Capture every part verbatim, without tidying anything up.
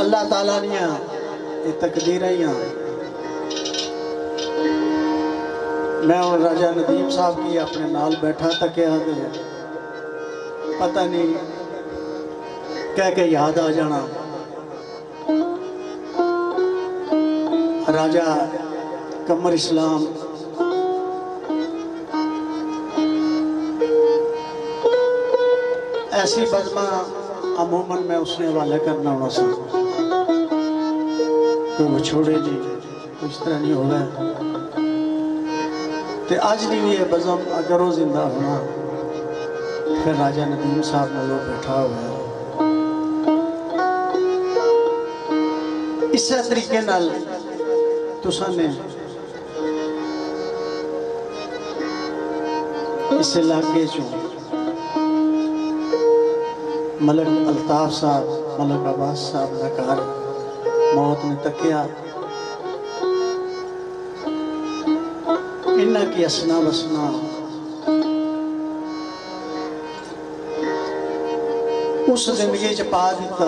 अल्लाह ताला दियां ये तकदीरां ही। मैं हूँ राजा नदीम साहब की अपने नाल बैठा तकिया तो पता नहीं कह के याद आ जाना। राजा कमर इस्लाम ऐसी बज़मा अमूमन मैं उसने हवाले करना होना सा, कोई विछोड़े जी कोई इस तरह नहीं होगा। तो अज की भी ये बज़म अगर वो जिंदा होना फिर राजा नदीम साहब में वो बैठा हुआ है। इस तरीके नाल तुसाने इस इलाके चो मलक अल्ताफ साहब मलक अब्बास साहब का घर मौत ने तकिया। इन्ना की असना वसना उस जिंदगी च पा दिता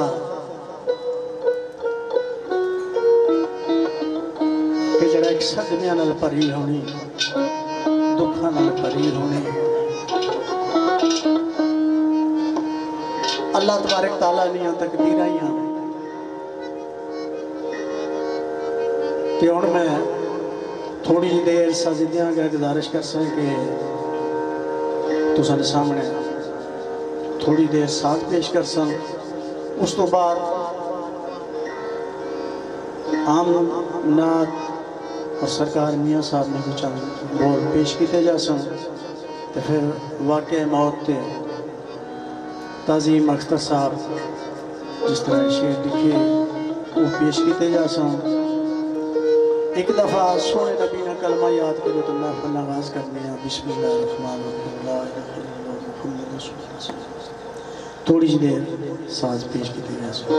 कि जड़ा एक सदमिया नाल भरी होनी दुखा नाल भरी होनी। अल्लाह तबारक ताला दियां तकदीरां ही। ते हुण मैं थोड़ी जी देर साजिदियां अगर गुजारिश कर सके तुसां दे सामने थोड़ी देर साथ पेश कर सन। उस तो बाद आम नात और सरकार मियाँ साहब ने कुछ बोल पेश किए जा सन। तो फिर वाक़े मौत ते ताज़ीम अख्तर साहब जिस तरह शेर लिखे वो पेश किए जा सन। एक दफ़ा सोने नबी ने कलमा याद करो तो महफिल आगाज़ करने बिस्मिल्लाहिर्रहमानिर्रहीम। थोड़ी सी देर साज पेश की जा सकती।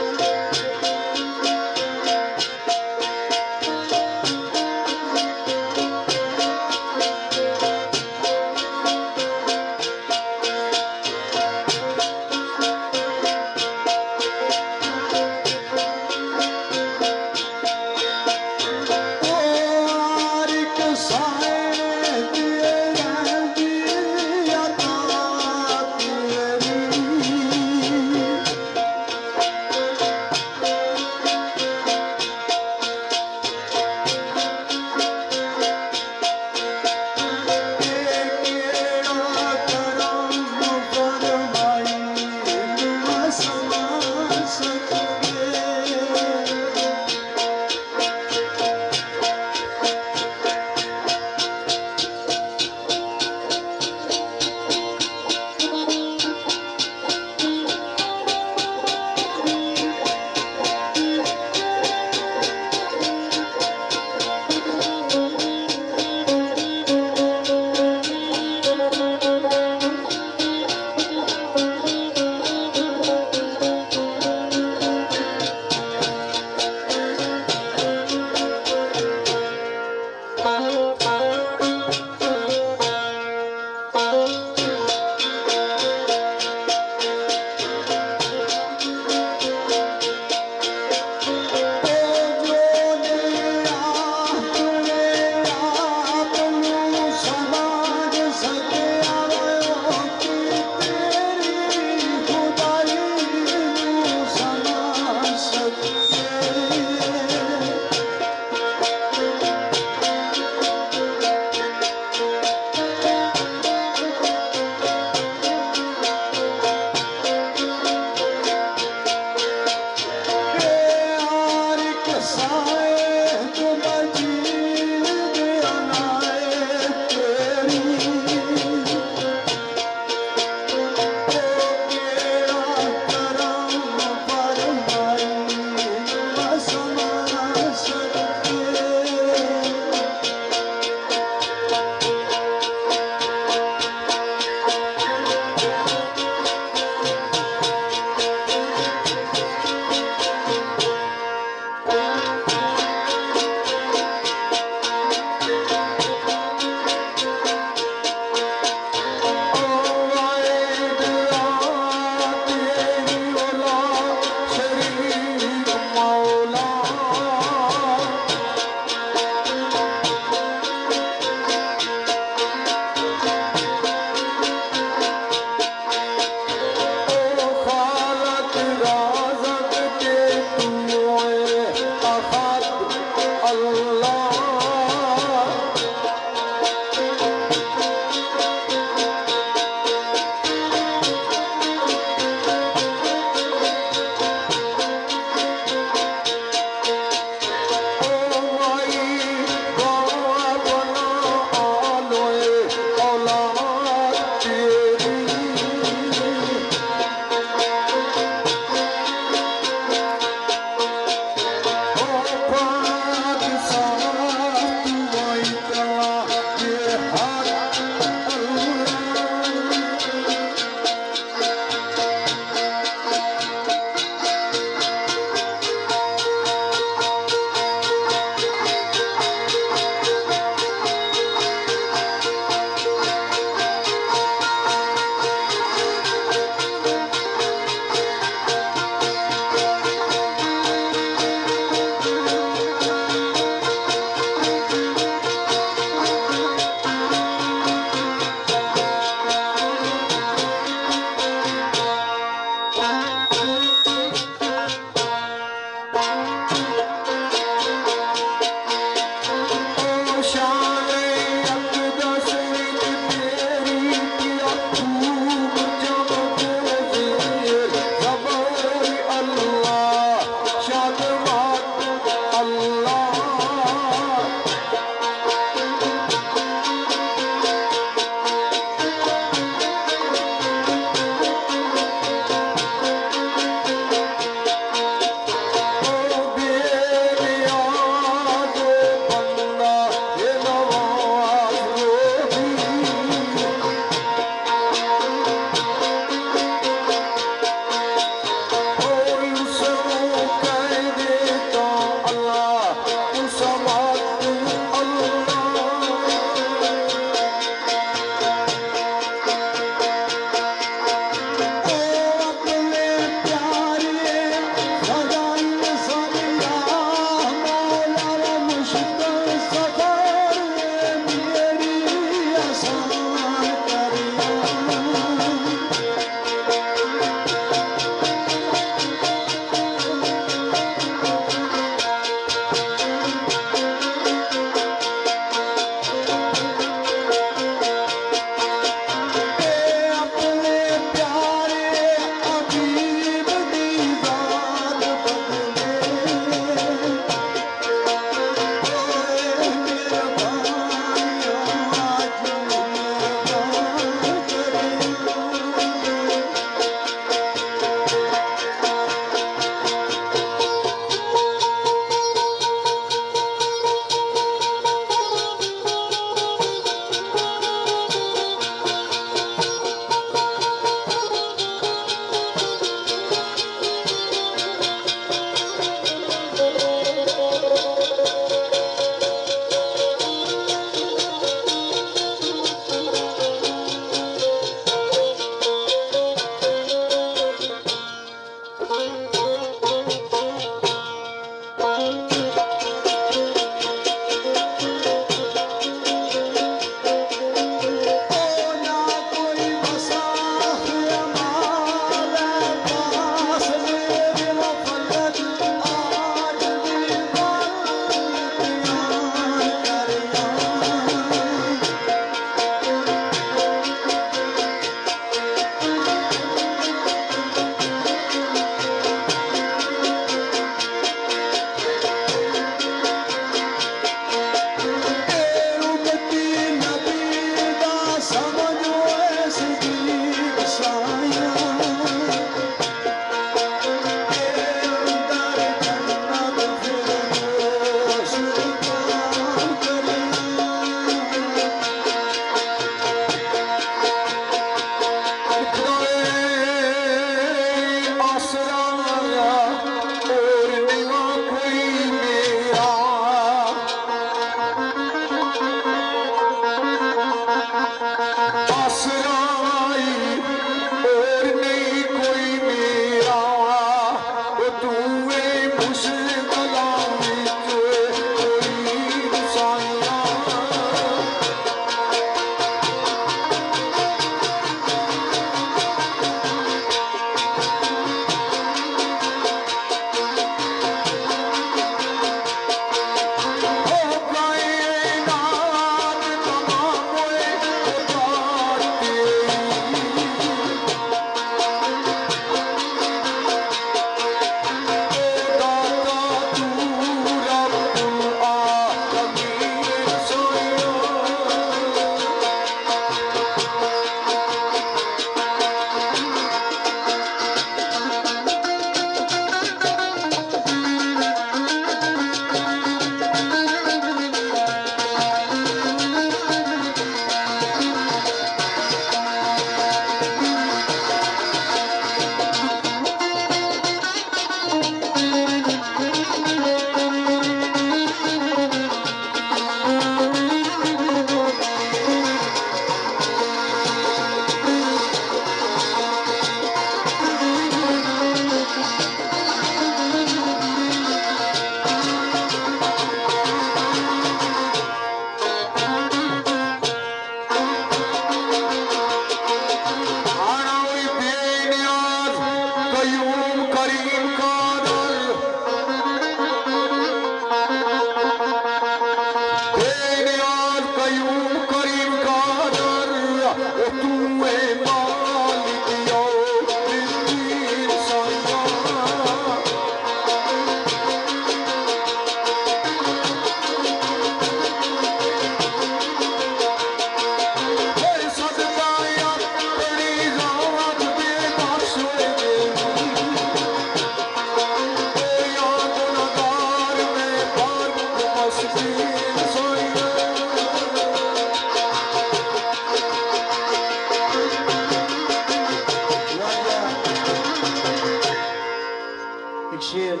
शेर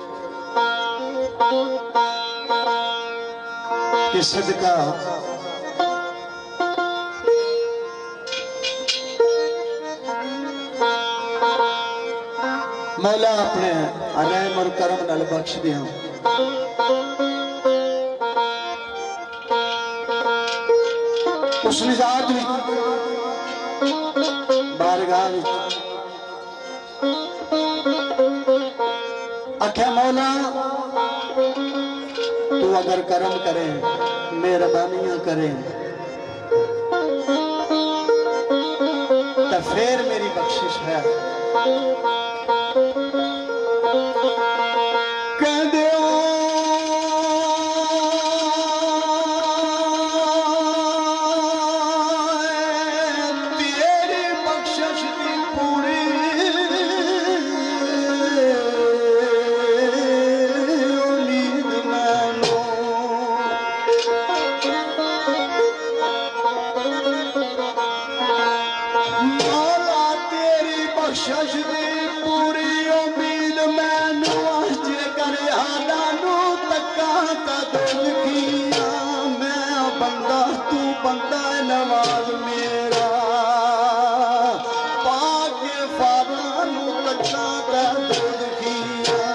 के सदका मौला अपने रहम और करम नाल बख्श दिया। उस निजात बारगाह आख्या मौला तू अगर करम करे मेहरबानियां करे तो फिर मेरी बख्शिश है। नवाज मेरा पाके फारानू लगा दूध किया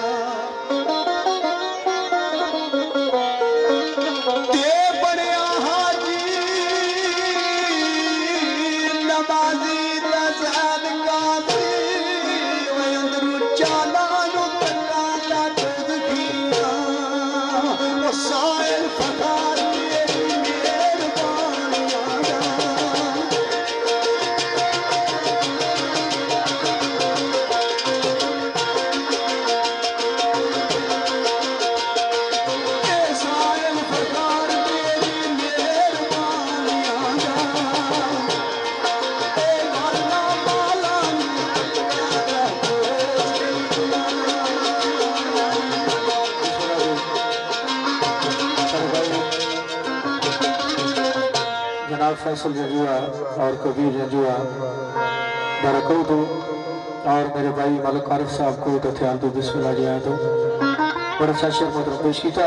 ते बड़िया हाजी नमाजी दसाद काजी अंदरू चालानू लगा दूध किया वो सायल फकार फैसल जजुआ और कबीर जजुआ बरकत दो और मेरे भाई मलिक आरिफ साहब को तथ्याल दो बिस्मिल्लाह जी आए तो बड़ा अच्छा शेर मतलब पेश किया।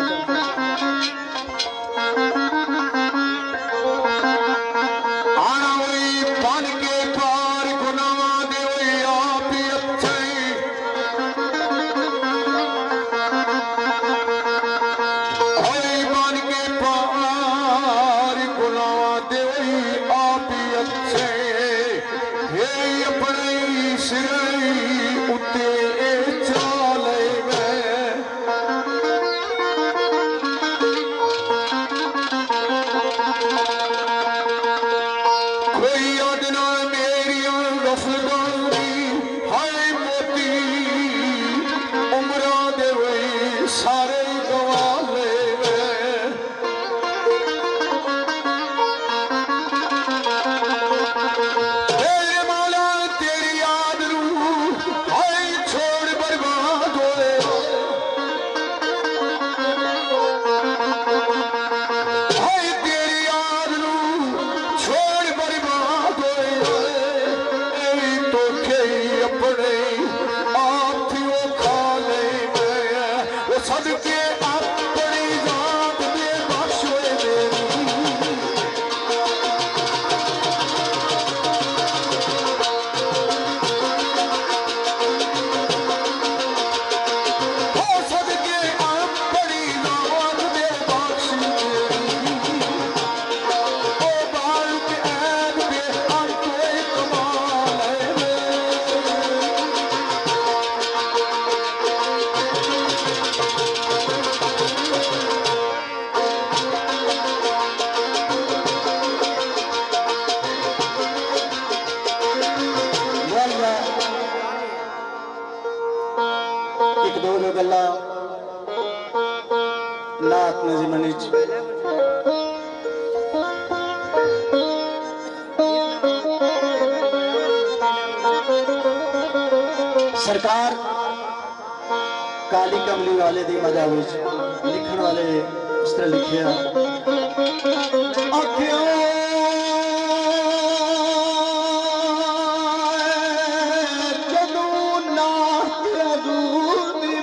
एक दो जो गल्ला नात नज़ीमनी सरकार काली कमली वाले दी मजा लिखण वाले इस तरह लिखिया जदू नात दूध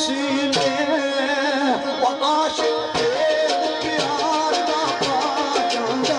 वसीले वो आशिक प्यार दा पा जांदा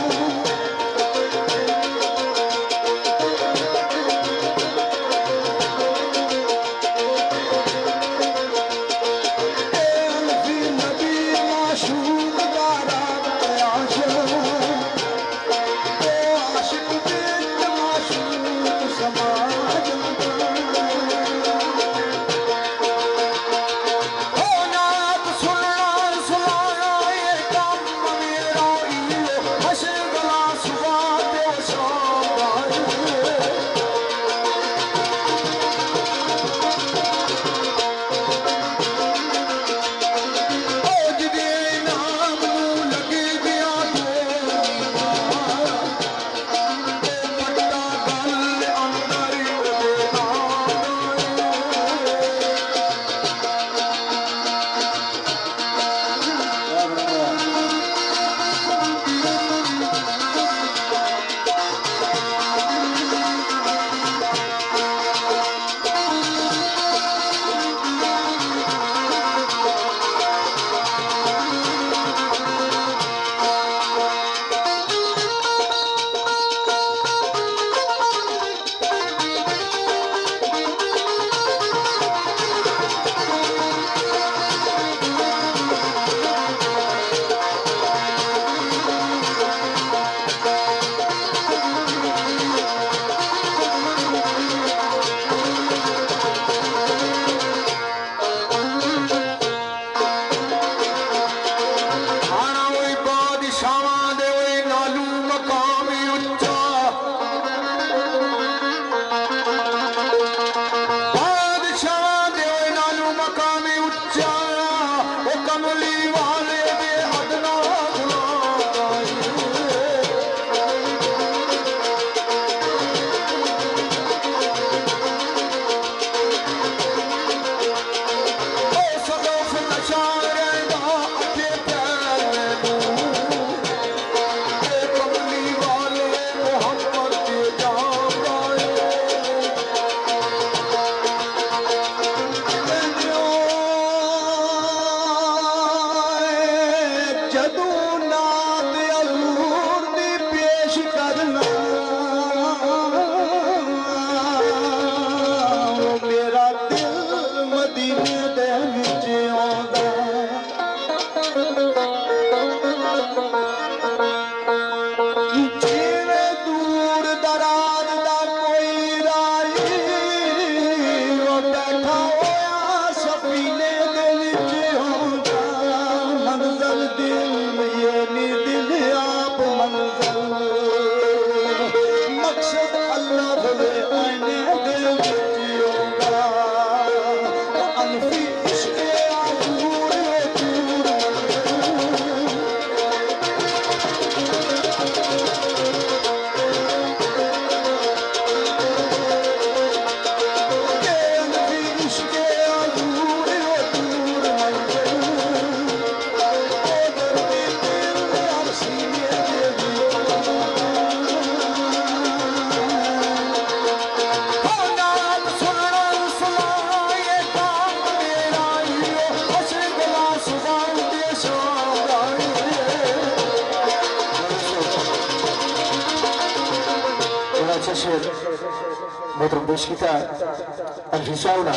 मोहतरम पेश किया अल्फिसाउना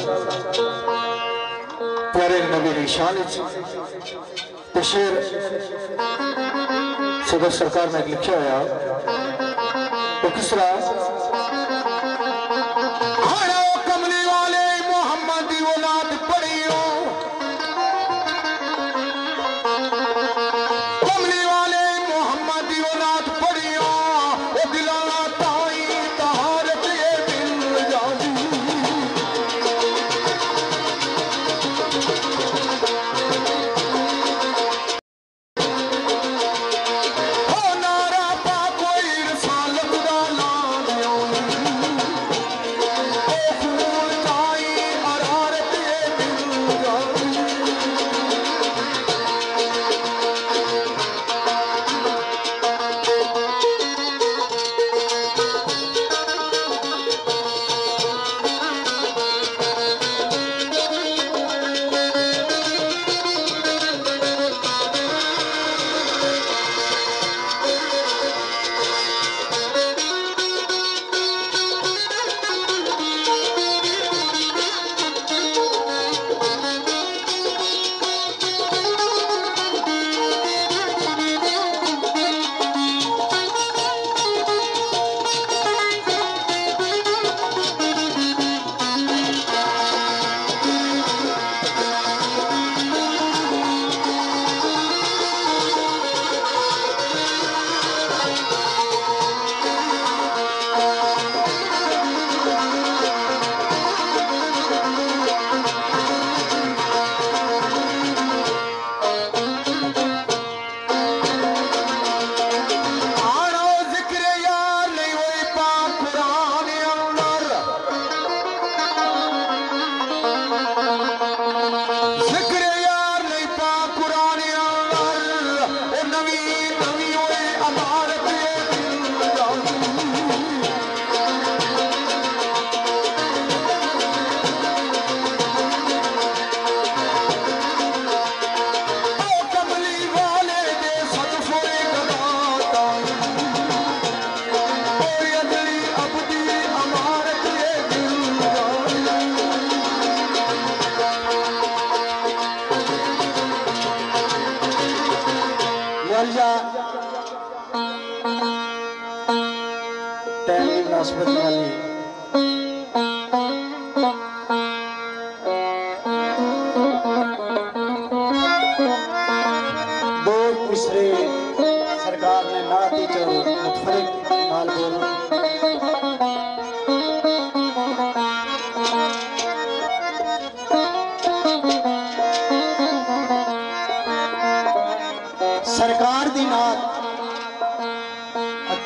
प्यारे नबी निशान शेर सदर सरकार ने लिखा हुआ वो किस तरह कमली वाले मोहम्मद की औलाद पड़ी हो कमली वाले मोहम्मद की औलाद पड़ी हो वो दिलाना ताई तहारत ये दिल जाऊं हो नारा पा कोई रसालत दा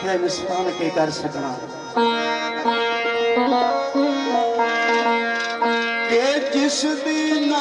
गए इंसान के कर सकना के जिस दिन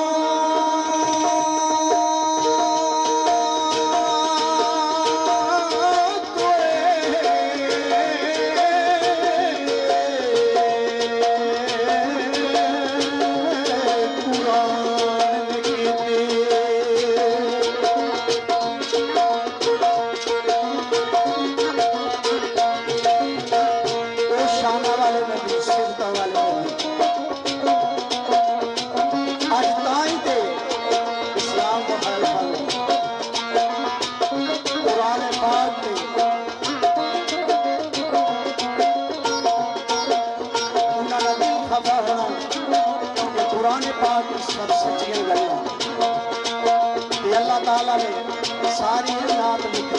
सारी रात लिख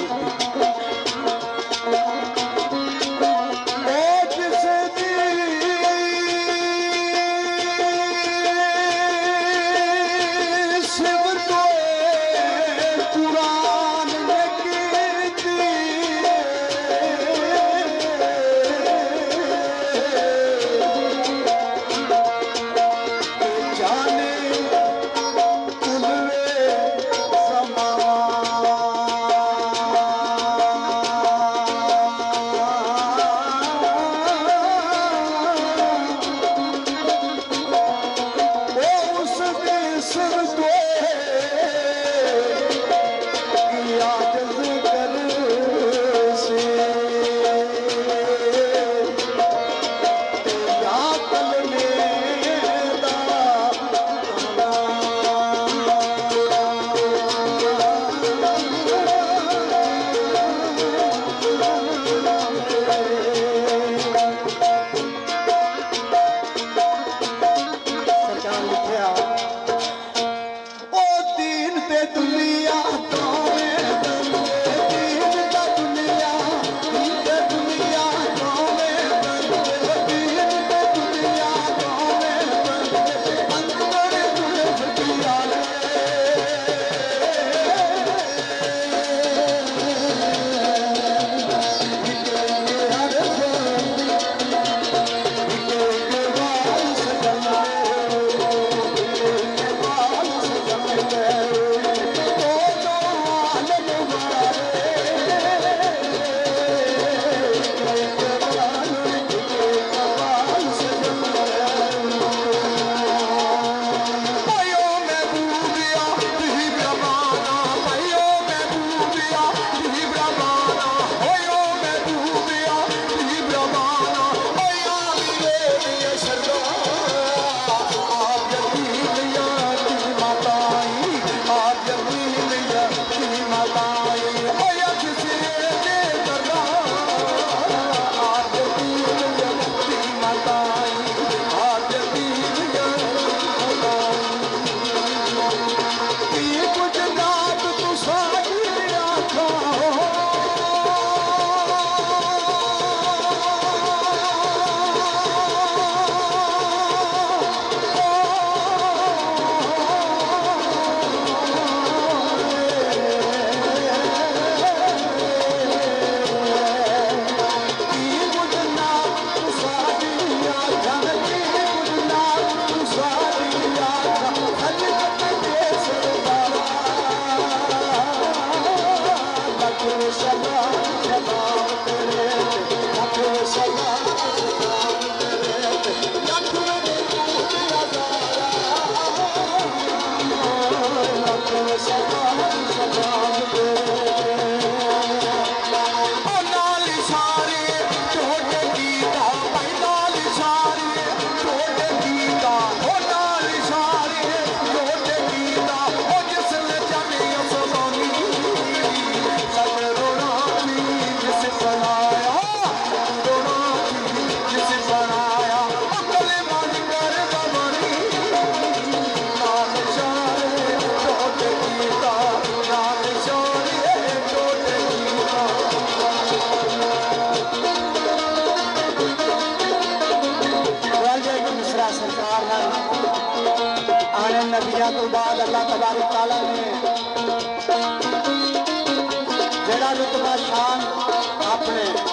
नबिया तो बाद अल्लाह तबारक तआला ने जेड़ा रुतबा शान अपने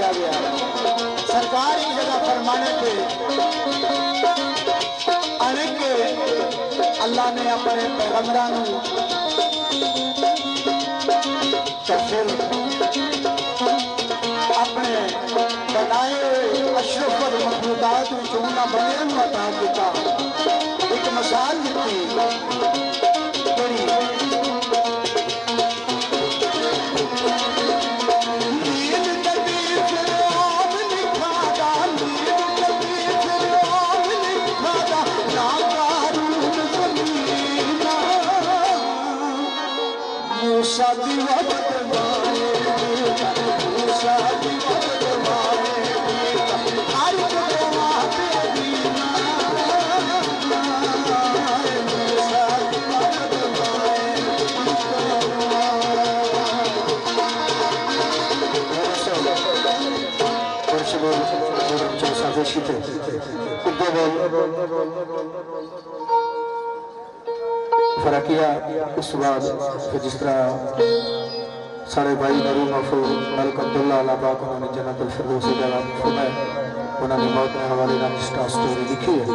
किया गया। सरकारी जगह फरमाने पे आने के अल्लाह ने अपने पैगंबरां तो फिर अपने बनाए अशरफ मखलूकात चुना बने अता किया। एक मिसाल दी शादी वक्त शादी वक्त हर फरकिया उस बाद जिस तरह सारे भाई नरू मफूर मलिक अब्दुल्ला अल्लाह पाक उन्होंने जन्नत अल फिरदौस से जगह फरमाया उन्होंने मौत के हवाले का इंस्टा स्टोरी लिखी है।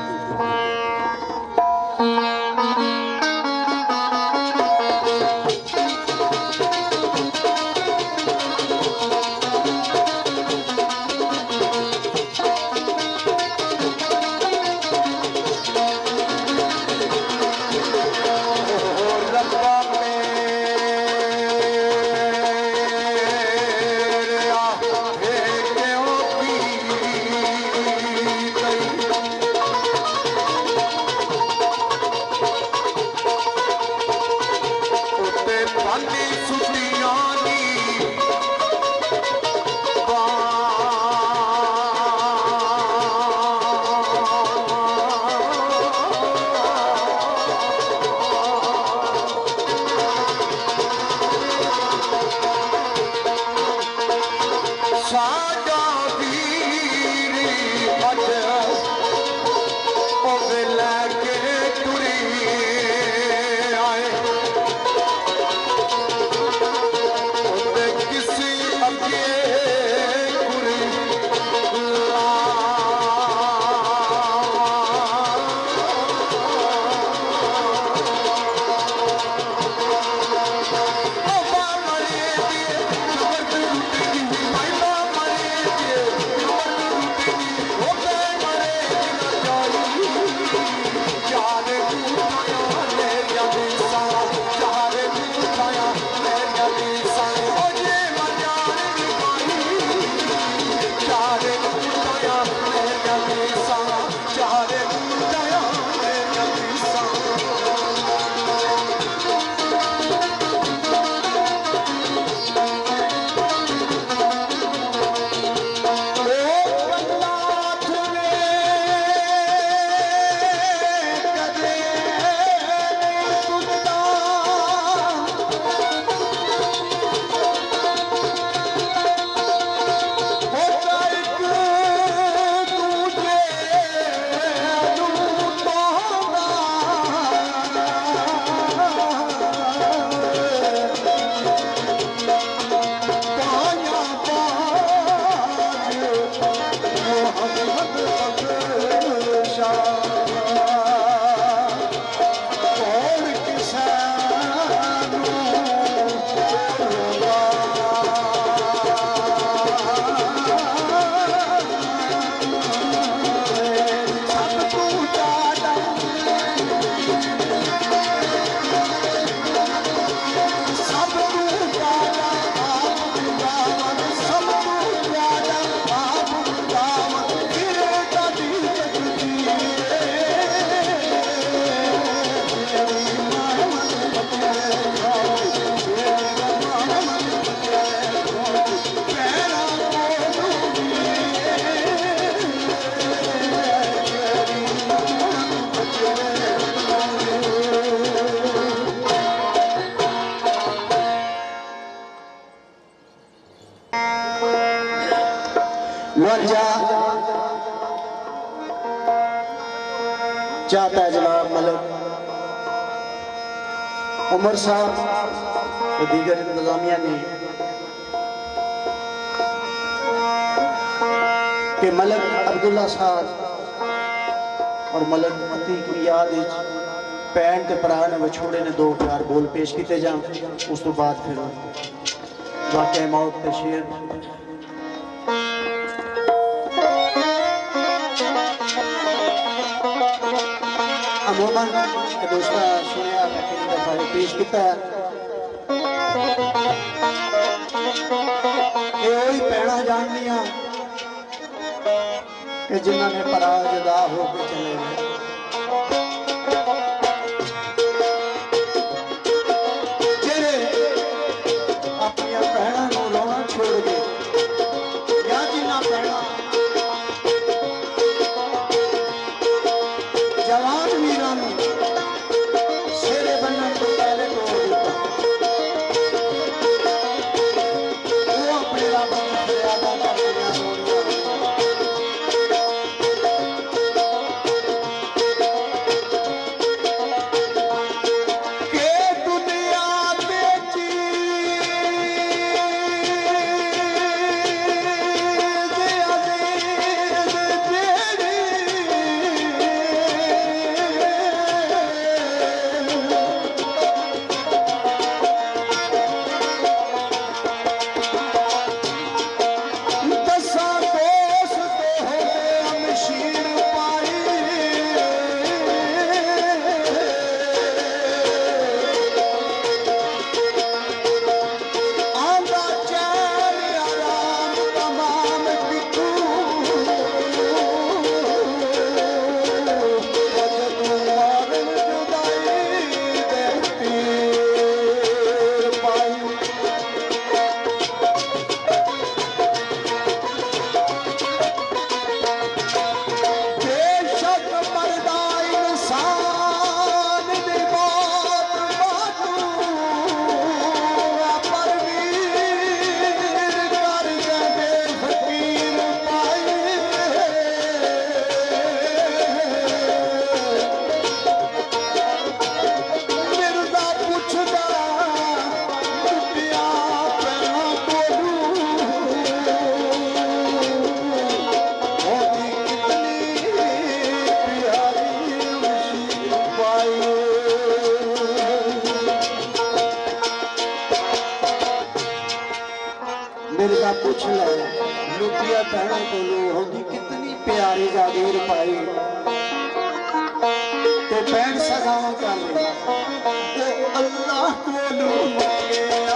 चाहता है जनाब मलिक उमर साहब और दीगर इंतजामिया ने कि मलक अब्दुल्ला साहब और मलक मती की याद भैन के भरा ने विछोड़े ने दो चार बोल पेश किए जान, उस तो बाद फिर वाक़या मौत के शेर। अमूमन दोस्तों सुनिया कितनी दफा पेश किया भैन जानदियां कि जिन्होंने भरा जुदा होकर चले गए, जेड़े अपनी भैनों को रोना छोड़ गए, या जिन्ना भैन जवान वीरां शेरे बनने तो पहले तोड़ दिता, वो अपने रब की फरियादा करदियां रोनियां मेरे का पूछ ले लुटिया भैनों को होगी कितनी प्यारी जागीर पाई, ते भैन सगावा कर वो अल्लाह को लुटिया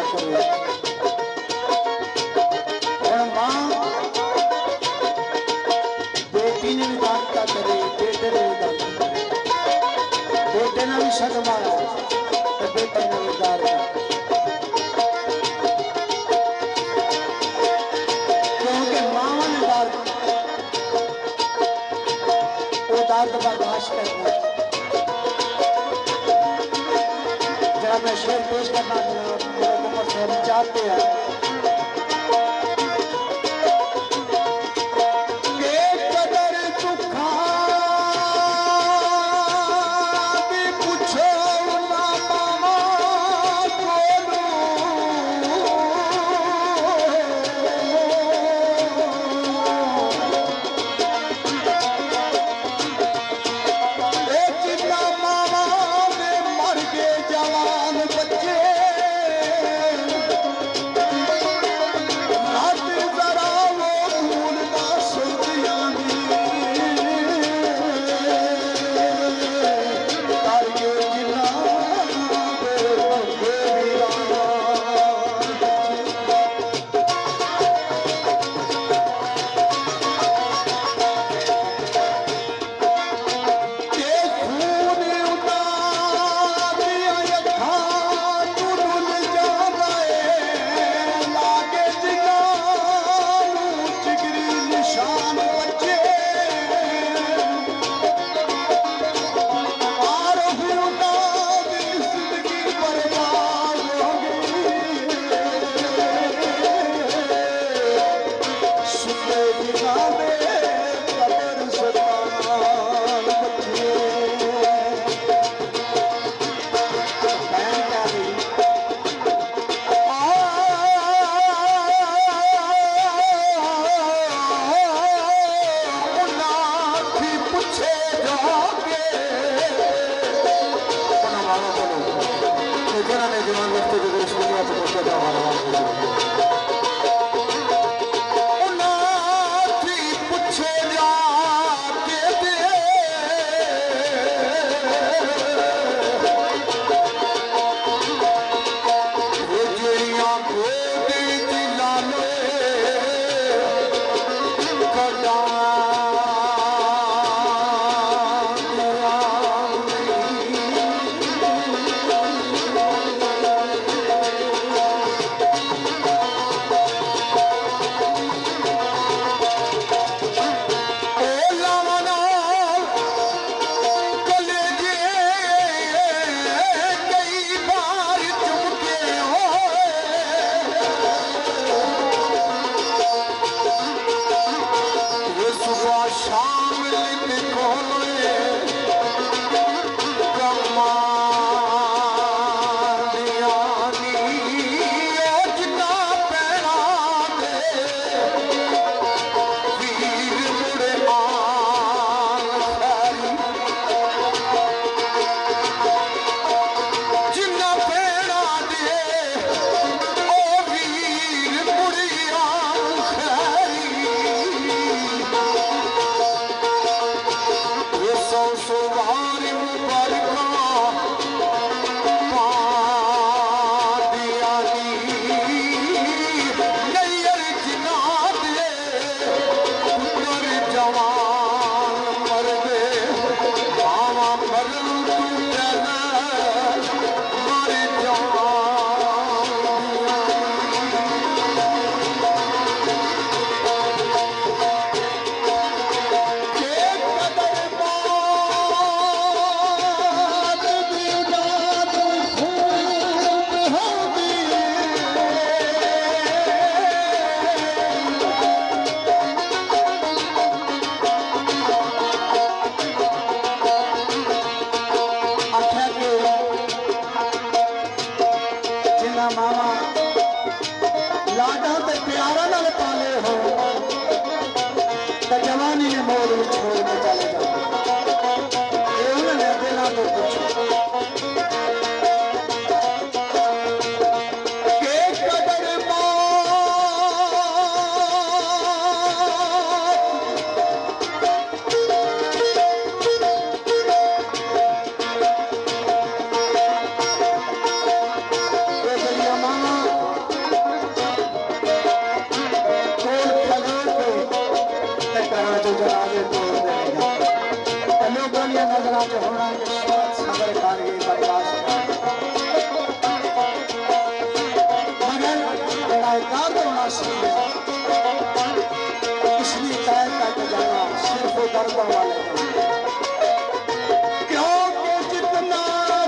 करो। और मां बेटी ने भी दाता करे, बेटे ने भी दाता करे, बेटे ने भी शक मारा तो बेटे ने भी दार कर, क्योंकि मां ने दार वो दार बर्दाश्त करना। जरा मैं शेर पेश करना चाहते हैं। होना विश्वास सबर करके बर्दाश्त मगर बड़ा दर्द होना चाहिए इसलिए तय तक जाना सिर्फ दर्दों वाले क्योंकि जितना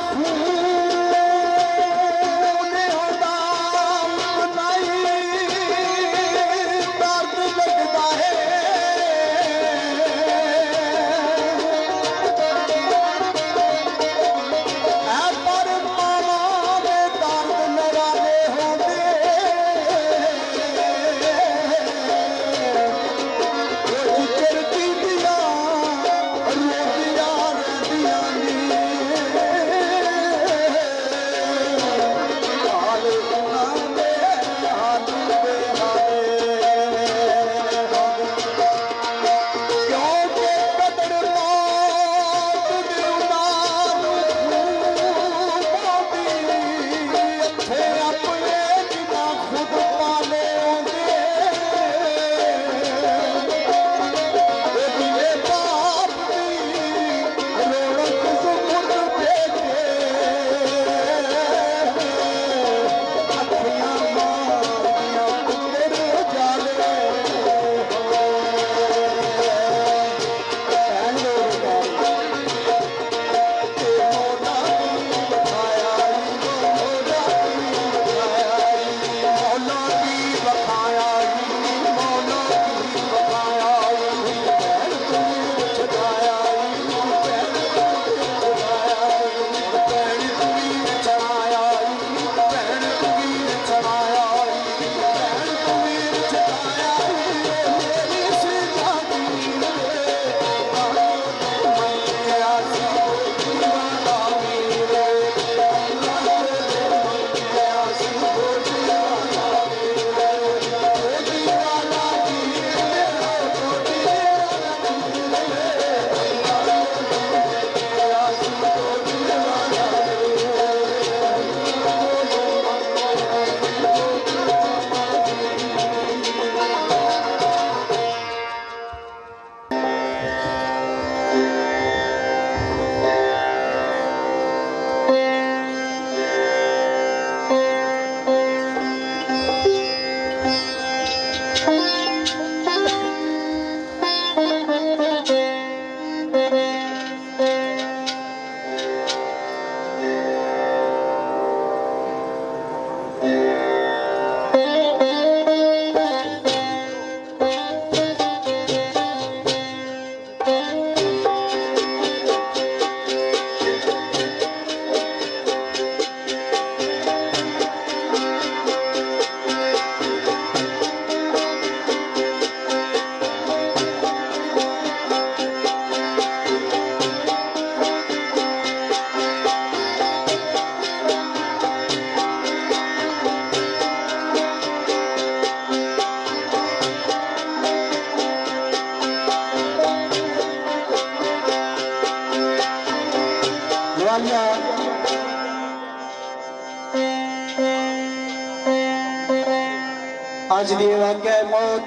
आज दिए वाक़या मौत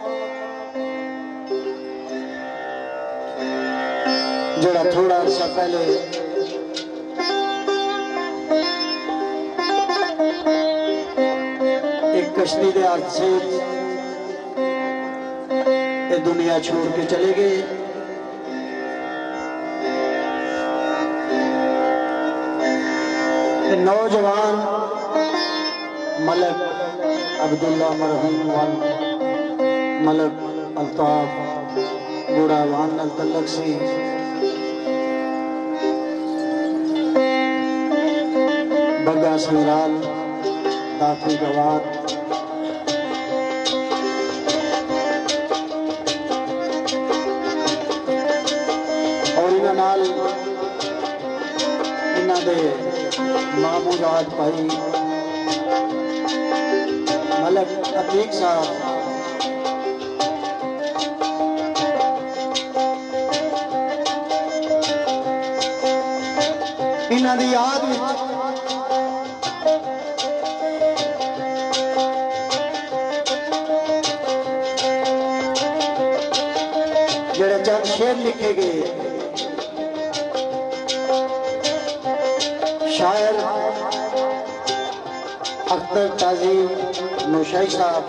जरा थोड़ा सा पहले एक कश्ती के हादसे ये दुनिया छोड़ के चले गए। नौजवान मलक अब्दुल्ला मरहूम मलक अल्ताफ बूढ़ा वान अल तलक सी बग्गा सिराल दाफी गवात और इन्हां नाल इन्हां दे मामूदात भाई मलक अतीक साहब इन्हां दी याद विच जेड़े चंद शेर लिखे गए शायर अख्तर ताजीम नौशाई साहब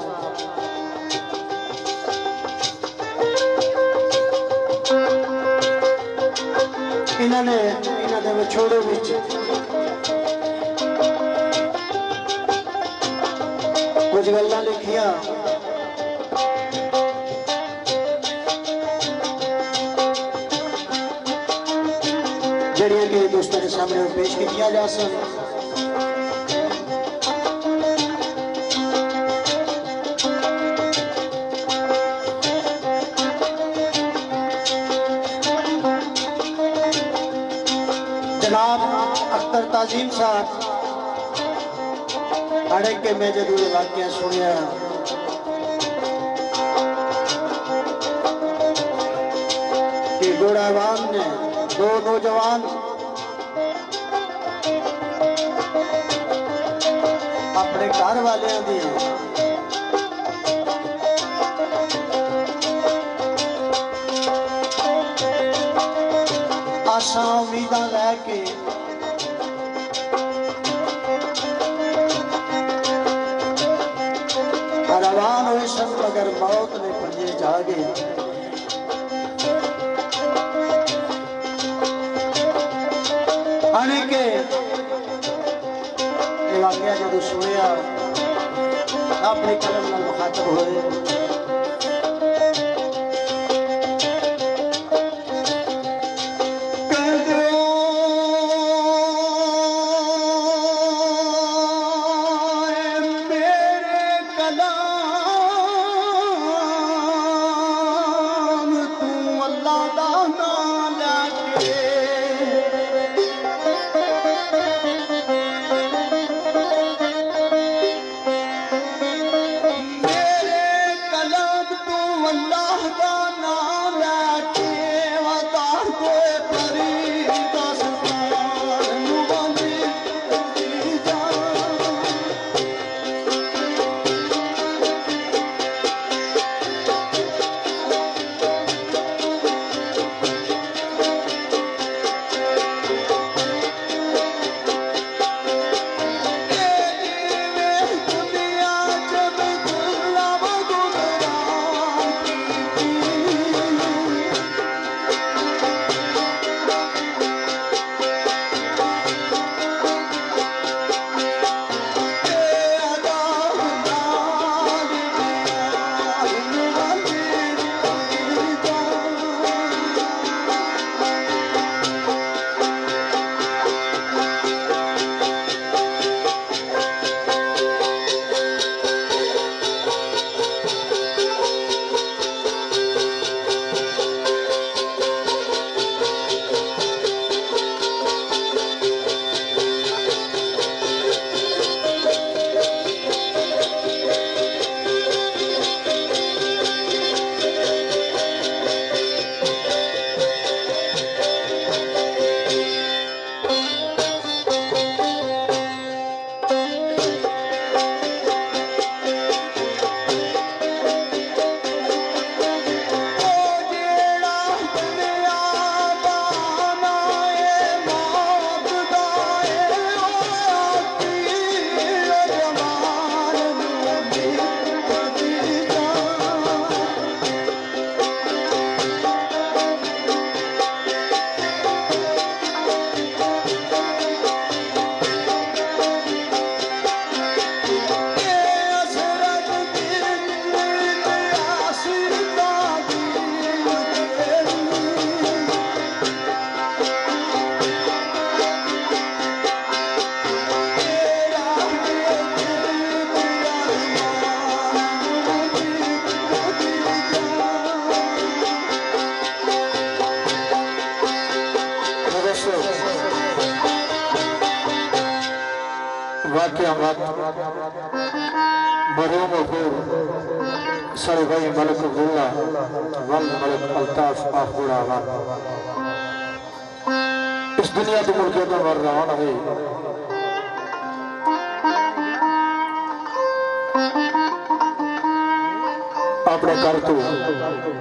इन्होंने इन्होंने विछोड़े विच कुछ गल्लां लिखियां जड़ियां के दोस्तों के सामने पेश किया जा सन। जनाब अख्तर ताजीम साहब अड़े के मैं जदू वाक्य सुनिया कि गोड़ावान ने दो नौजवान अपने घर वाले दी आशा उम्मीदा लैके रवान हुए सन मगर मौत ने पंजे जा गए। आने के वाकया जो सुनिया अपने कलम नाल मुखातब होए मरहूम सारे भाई मलिक अब्दुल्ला वल मलिक अल्ताफ आखुड़ा इस दुनिया तो मुल्क तो मर रहा है अपने घर तो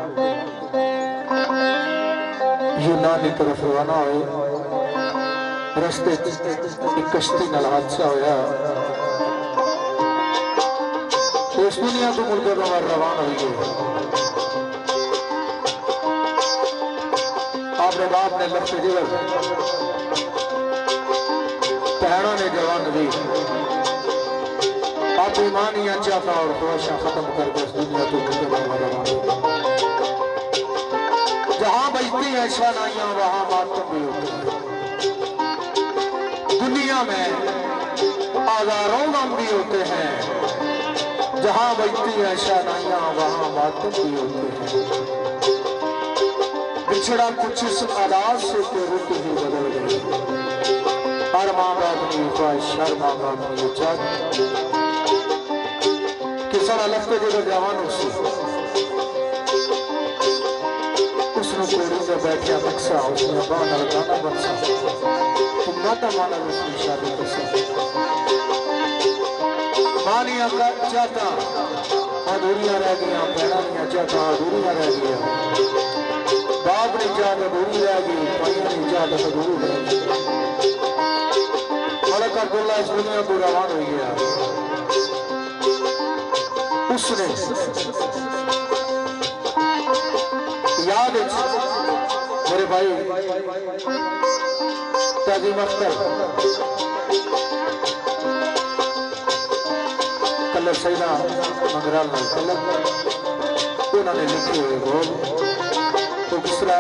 यूनान की तरफ रवाना हुए रस्ते एक कश्ती नाल हादसा होया, इस दुनिया तो मुड़कर रवाना हो गए। आपने बाप ने लफ्ज़ जिगर, भैनों ने जवान दी, आप ईमानियां चाहता और ख्वाहिशां खत्म करके इस दुनिया तो मुड़कर रवाना हो। जहां बजती है शहनाइयां वहां मातम भी होते हैं। दुनिया में हजारों गम भी होते हैं, जहां बजती है शहनाइयां वहां मातम भी होते हैं। बिछड़ा कुछ इस आदात से तो रुत ही बदल गई। हर माँ बाप की ख्वाहिश, हर माँ बाप की चाहत कि सारा लफ्ते जो जवान उसी उसने कोड़ी से बैठा बक्सा, उसने बाना लगाना बक्सा, तुम माता माना उसकी शादी बक्सा। मानिया का चाहता अधूरियां रह गई, बहना चाहता अधूरियां रह गई, बाप ने चाहत अधूरी रह गई, भाइयों ने चाहत अधूरी रह गई। मलक अब्दुल्ला इस दुनिया को रवान हो गया। उसने याद मेरे भाई ताजीम अख्तर कलर सैना मंगराल कलर उन्होंने लिखे हुए बोल तो दूसरा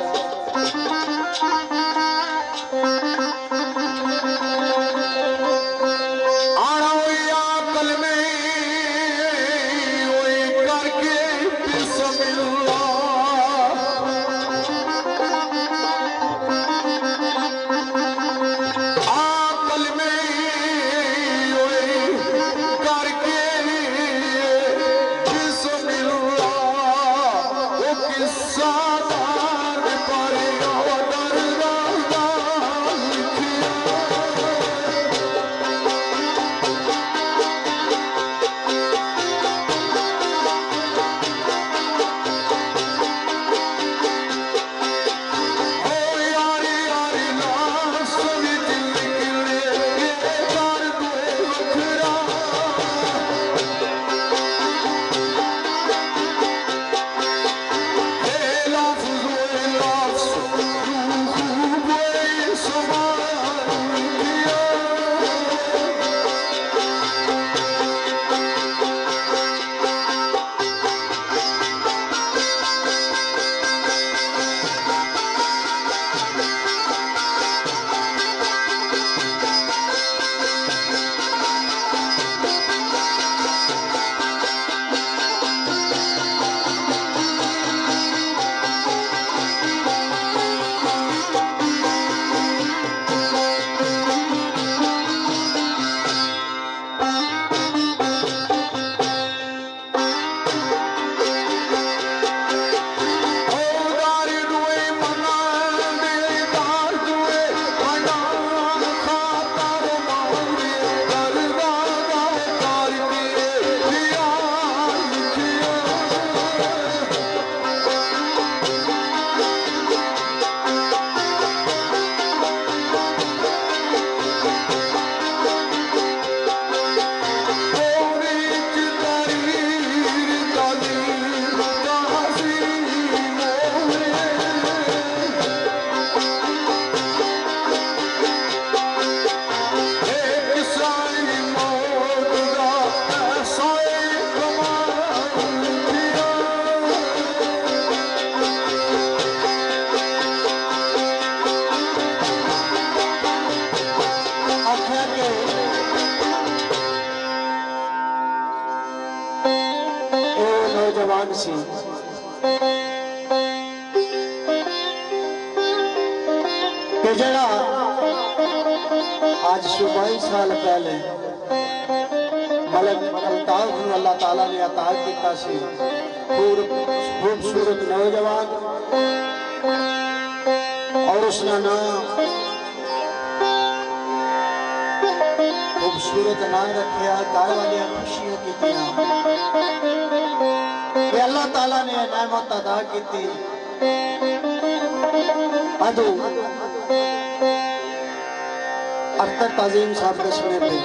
नौजवान सी कि जड़ा आज चौबाई साल पहले मलक अल्ताफ को अल्लाह ताला ने अता किया सी खूबसूरत नौजवान और उसका नाम खूबसूरत नाम रखा घर वाले खुशियां की अल्लाह ताला ने नेमत अदा की। अदू अख्तर ताज़ीम साहब के सुने थे।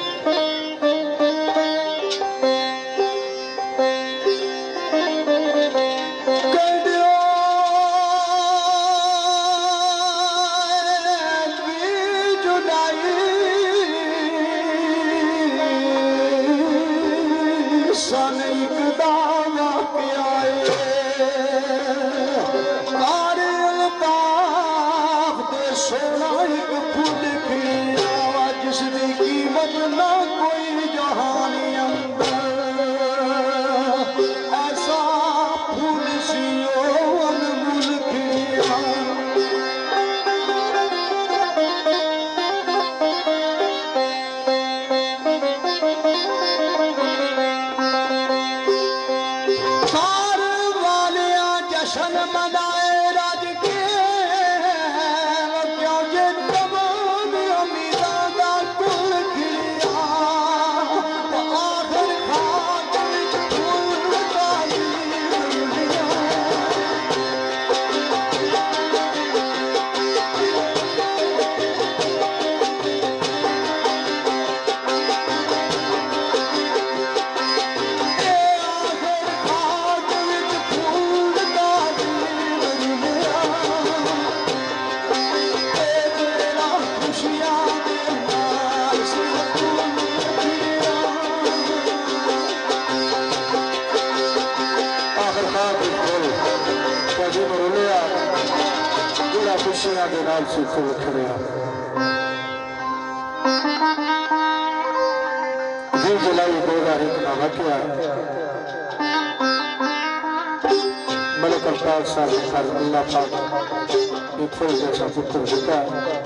मलिक अल्ताफ साहब ने घर अल्लाह पाक एक फूल जैसा पुत्र दिता।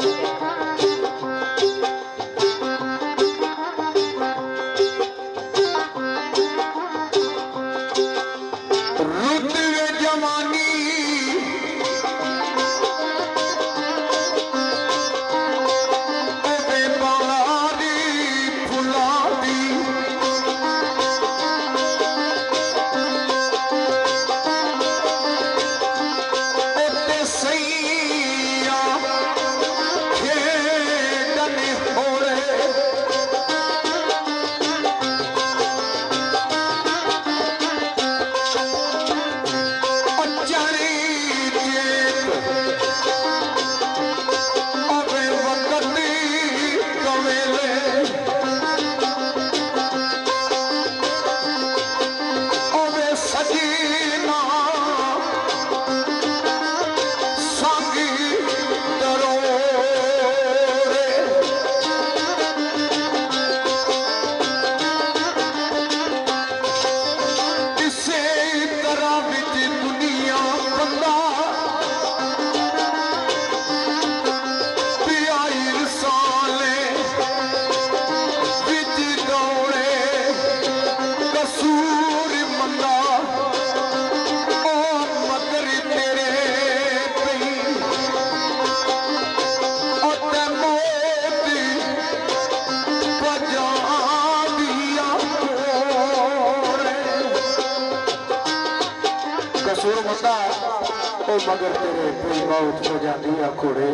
मगर तेरे कोई मौत हो जाती है घोड़े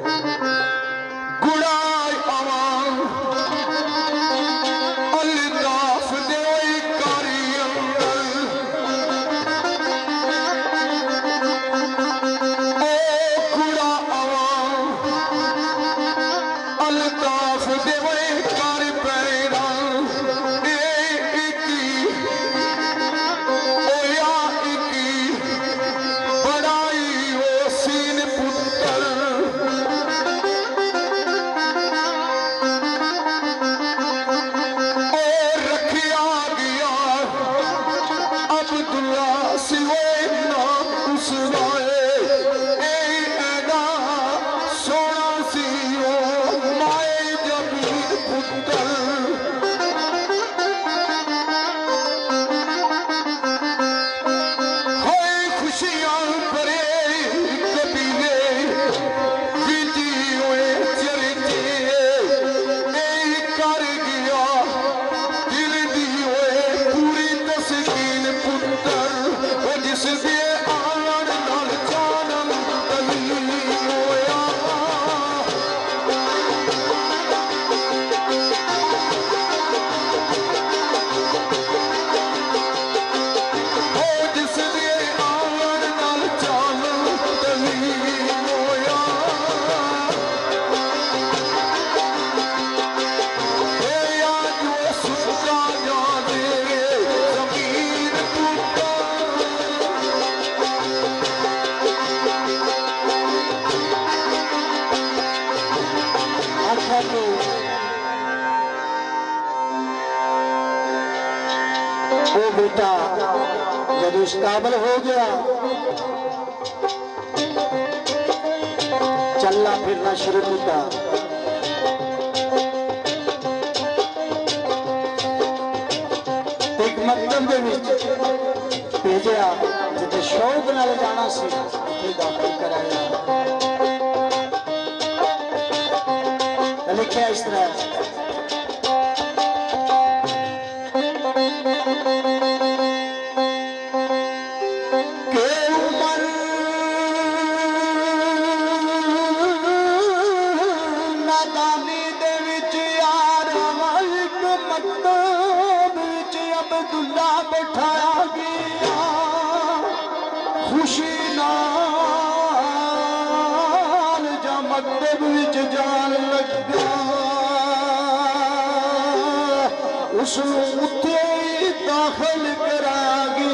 गुड़ाई अवाम अल्ताफ दे कारी अंदर ओ गुड़ा अवाम अल्ताफ दे कारी पैरा बड़ाई वो सीन पुत्र आख्या कि वो बेटा जब इस काबिल हो गया चलना फिरना शुरू किया एक मकतब दे विच भेजा जिथे शौक नाल जाना सी उत्थे दाखिल कराया लिखा इस तरह उसते दाखिल करागी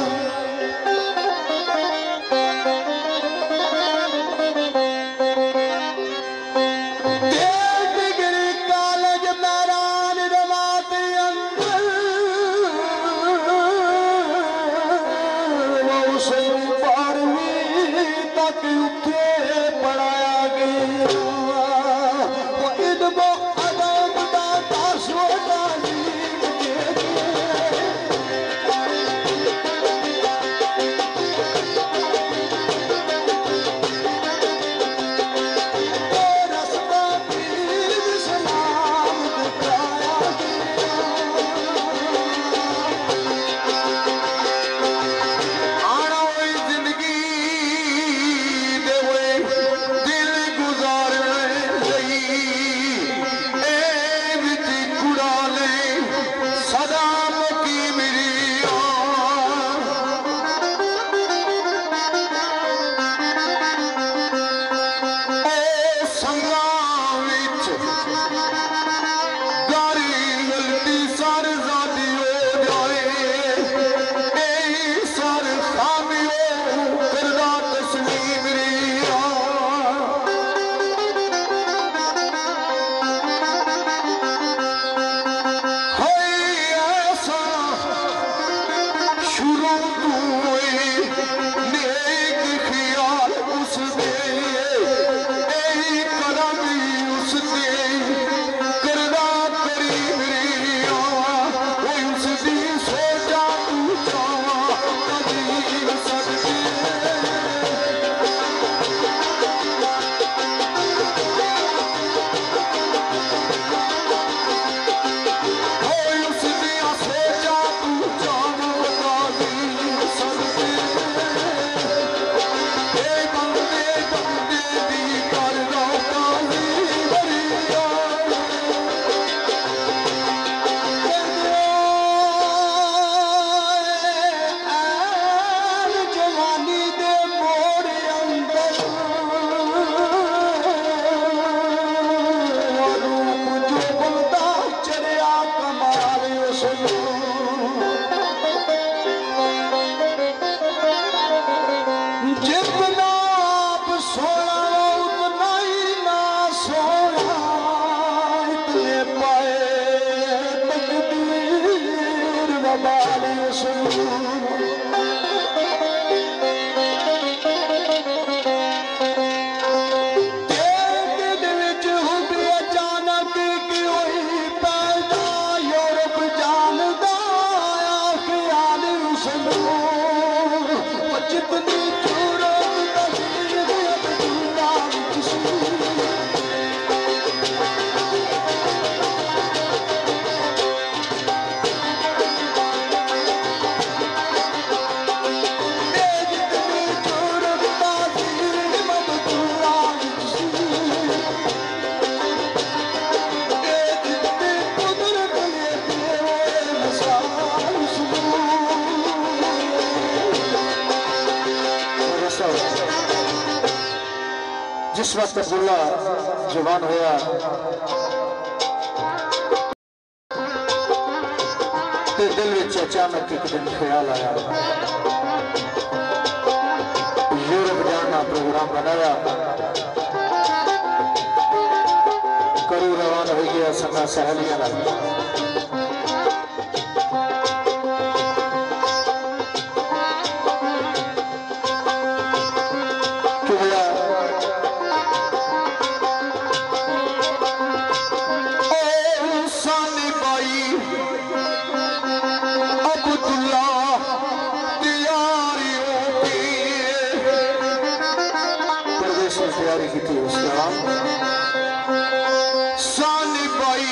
डिग्री कॉलेज मैदान रवात अंदर उसे बारहवीं तक उठे पढ़ाया गया जिस वक्त अब्दुल्ला जवान होया ते दिल में अचानक एक दिन ख्याल आया यूरोप जाना प्रोग्राम बनाया करो गया संगा सहेलियां का तैयारी की थी उसके बाद सानी बाई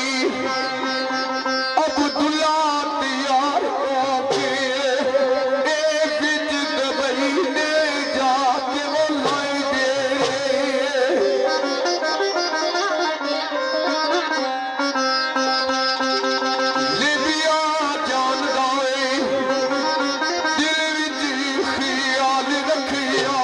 अब्दुल्ला तैयार होके एक बिच दुबई ने जाके वो लाई दे लिबिया जान गाए दिल विच ख्याल रखिया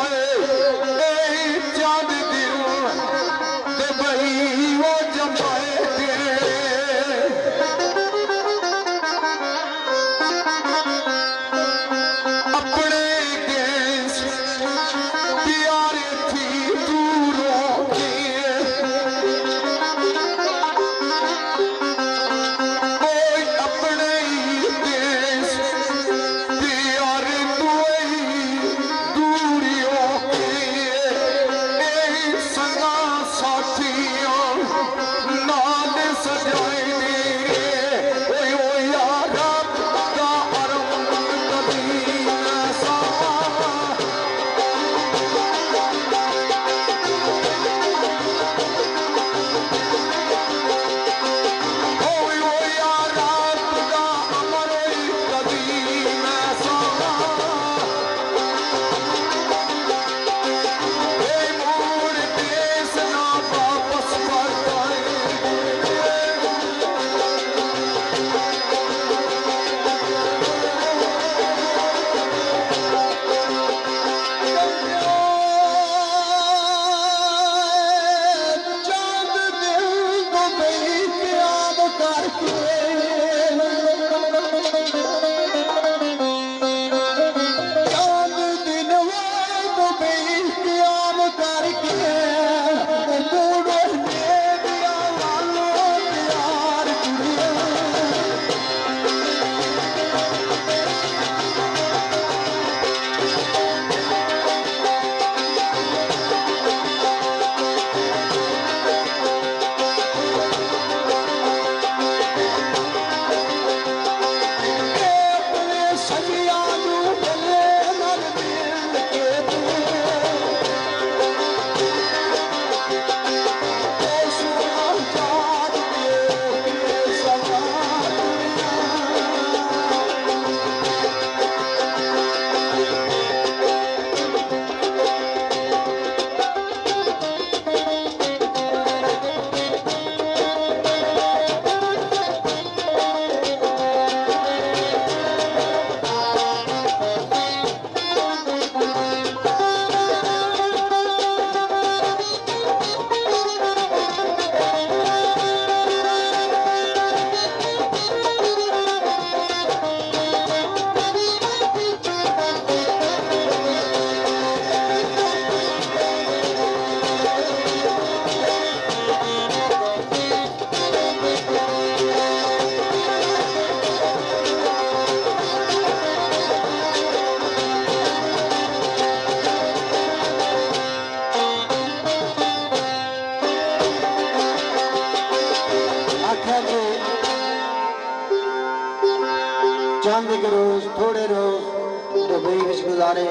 चांद के रोज थोड़े रोज दुबई में गुजारे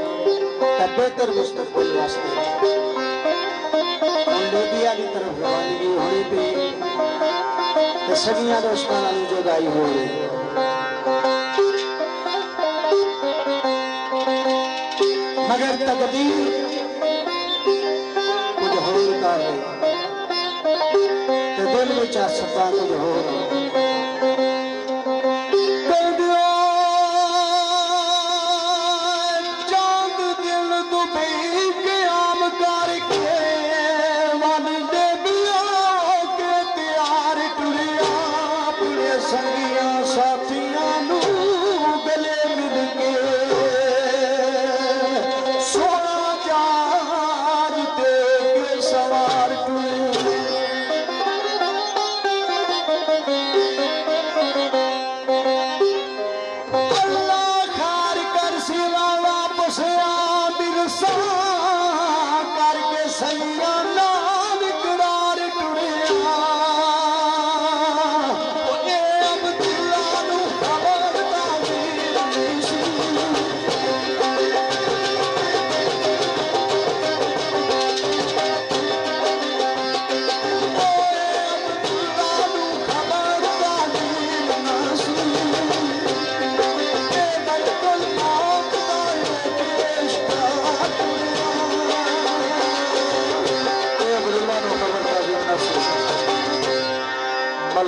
बेहतर मुस्तकबिल वास्ते लीबिया की तरफ रवानगी होने पे सगिया दोस्तों नाल जुदाई हो रही मगर तकदीर कुछ होर कर रही दिल में सपा कुछ हो रहा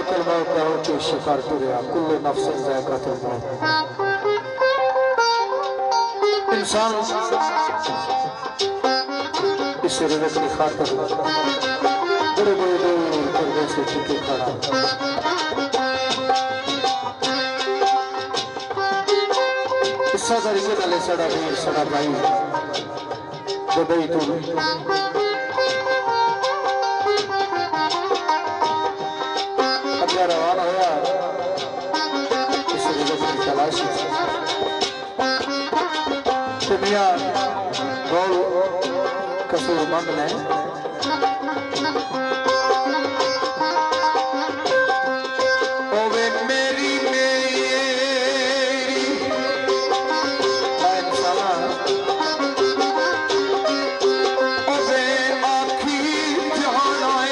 मलकुल मौत का होके शिकार तुरया कुल्लु नफ्सिन ज़ायक़ातुल मौत। इंसान इस रिज़्क़ की खातिर बड़े बड़े दूर पर्दे से टिके खड़ा। इस तरीके नाल साडा वीर साडा भाई दुबई तो अगर रवाना होया इस रिज़्क़ की तलाश तो मियां गौर कसूरमंद ने ओवे मेरी मेरी इंसाना ओवे आखी जहान आए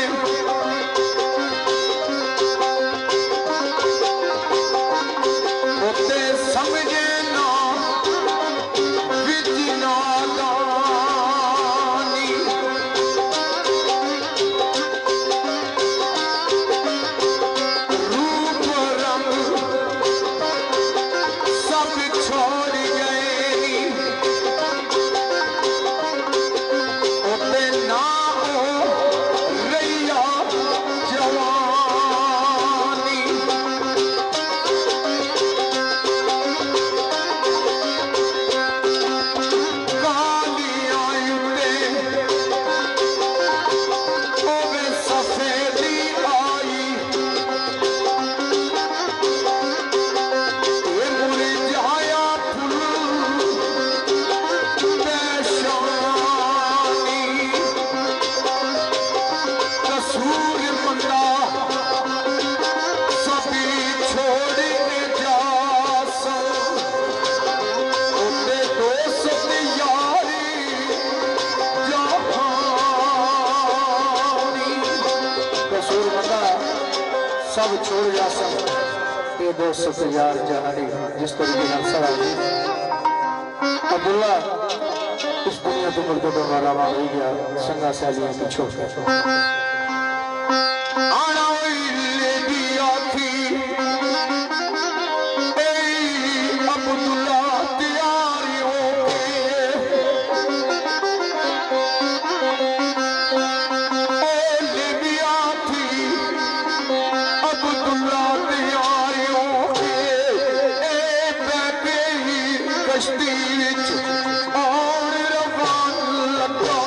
ओते समझे ना विच नादानी रूप रंग सब छोड़ गए ओते ना हो रैया जवानी कालियां उते ओवे सफेदी आई ये मुरझाया फूल पेशानी कसूर मंदा सभी छोड़ जा ओते दोस्त यारी जहानी कसूर मंदा सब छोड़ जा सब ये दोस्त यार जहानी जिस तरीके नाल सड़ा अब्दुल्ला इस दुनिया तो मुर्दों का रवा हो गया संगा सैलियों की छोड़ आना ले दिया थी ए अब्दुल्ला तैयारी हो ले दिया थी अब्दुल्ला तैयारी हो ए बैठे ही कश्ती विच और रवान लगा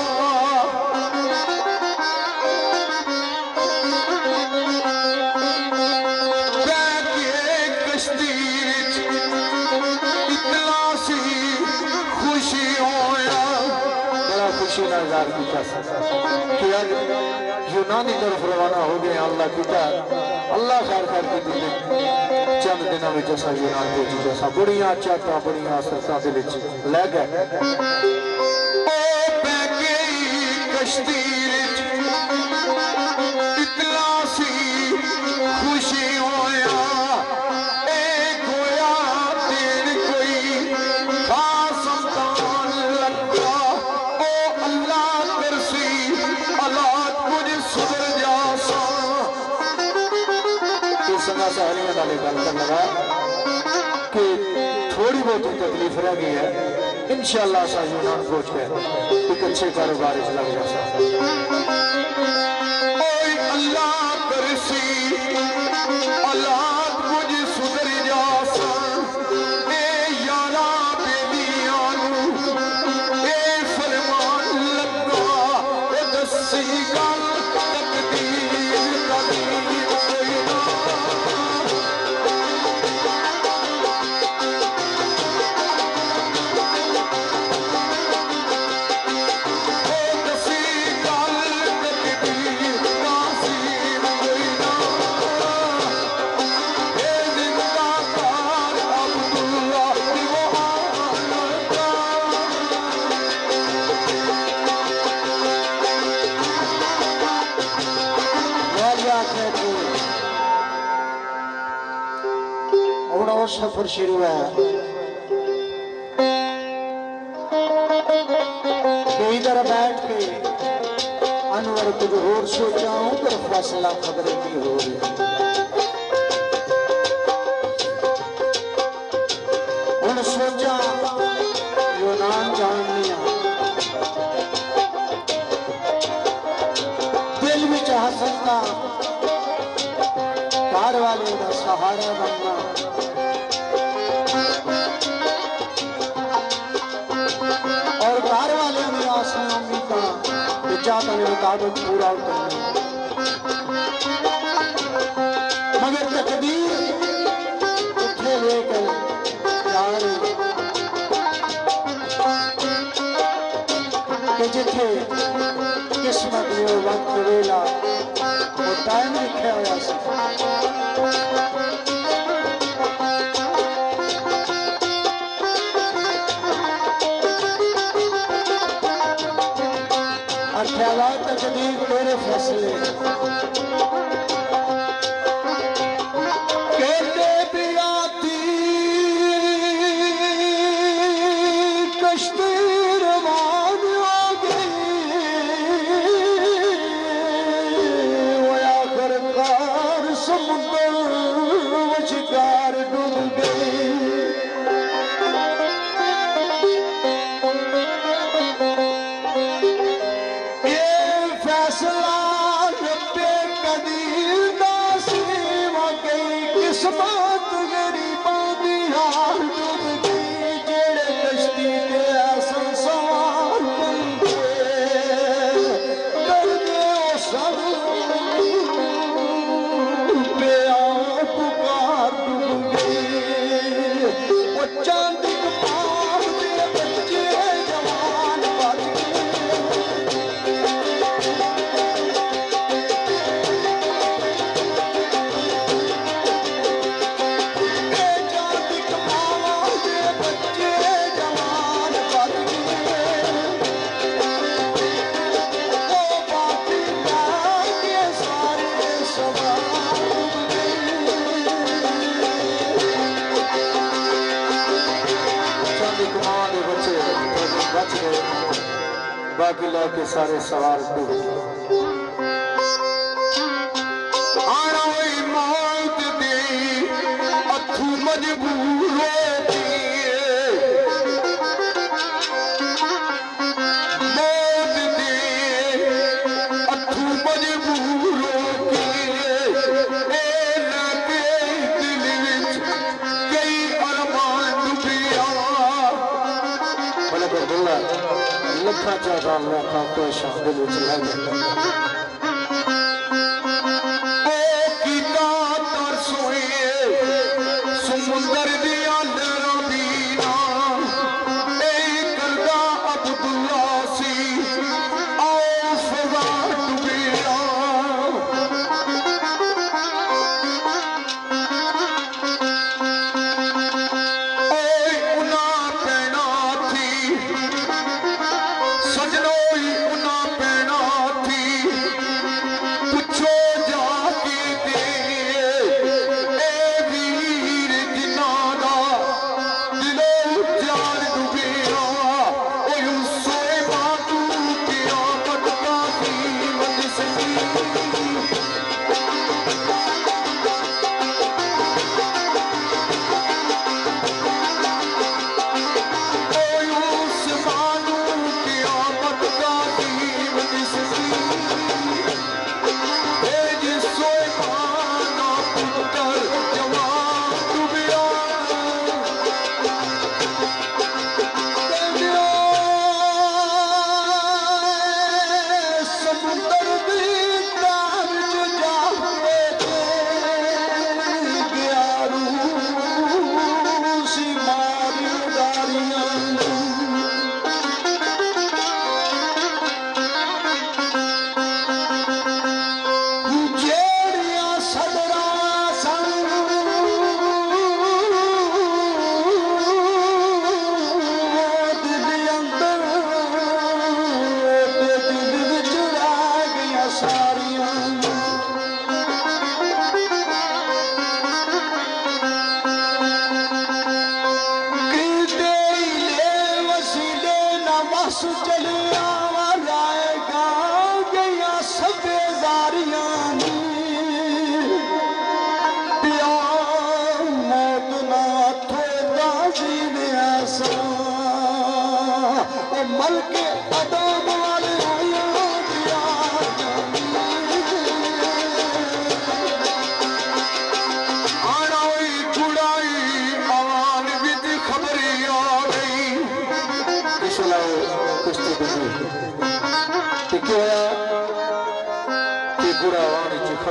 बैठे कश्ती विच इतना सी खुशी होया बड़ा खुशी का इज़हार किया कि आज यूनानी तरफ रवाना हो गए अल्लाह किया अल्लाह खैर खैर की दिल चंद दिनों में असा यूनान पहुंची जैसा बड़िया चाहता बड़िया आसरता दे विच लै गए ओ बैठे कश्ती विच इतना सी खुशी होया ए गोया तेर कोई खास संतान लगा ओ अल्लाह करसी हालात कुछ सुधर जा सा संगा सहेलियां नाल गल कर लगा कि थोड़ी बहुत तकलीफ रह गई है इंशाअल्लाह असा यूनान पहुंच गए एक अच्छे कारोबार लग जा ओए अल्लाह करसी हालात कुछ सुधर जा ए यारा बेदियां नू ए फरमान लगा ए दसी गल तकदीर कदी कोई ना सफर शुरू है इधर बैठ के अनवर कुछ होर सोचा उधर फैसला खबरें की हो रही वाले का सहारा बनना और घर वाले में आशा उम्मीदा चाहता ने मुताबिक पूरा करना मगर तकदीर उठे लेकर यार कि जिथे किस्मत ने वक्त वेला वो टाइम लिखा हुआ सी ख्यालात तकदीर तेरे फैसले कहते भी आती कश्ती रवान हो गई वो आखिरकार समुद्र शिकार डूब गई किस्मत गरीबों दी हार डूब गई जेड़े कश्ती के संसार बंदे कर दे सब पे पुकार डूब गई वो चांदी कपार दे बच्चे जवान बच बाकी लाके सारे सवाल डूब आना मौत दे अथू मजबूर मौत दे अथू मजबूर दिल विच कई अरमान डुबिया मलक अब्दुल्ला लखा चाहता लाखा कोई शामिल चला गया समुंदर दिया लहरां दीना ए करदा अब्दुल्ला सी आओ फजा डुबिया ओए उना पैना थी सजनोई उना पैना थी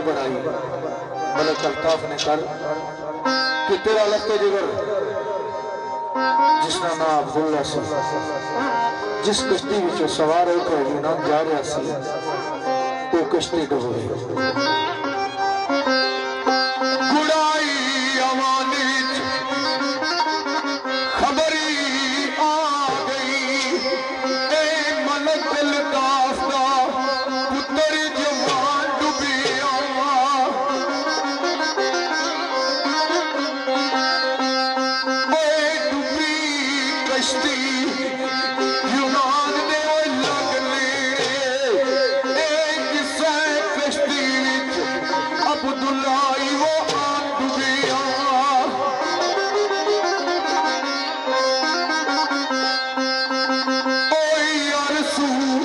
खबर आई मलक अल्ताफ ने कर कि तेरा लफ्ते जिगर जिसका नाम अब्दुल्ला सी जिस कश्ती विच सवार होकर यूनान जा रहा सी वो कश्ती डुब गई। गुड़ाई अवानी खबरी आ गई ए मलक अल्ताफ दा पुत्र जवान डुबिया डुबी कश्ती यूनान दे लग ले किसा कश्ती अब्दुल्ला वो आप डुबिया ओ यार सू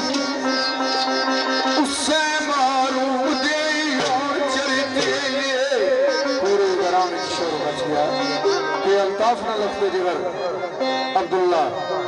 उससे मारू दे और चलते पूरे दौरान शोर मच गया कि अल्ताफ ने लफ्ते जिगर अब्दुल्ला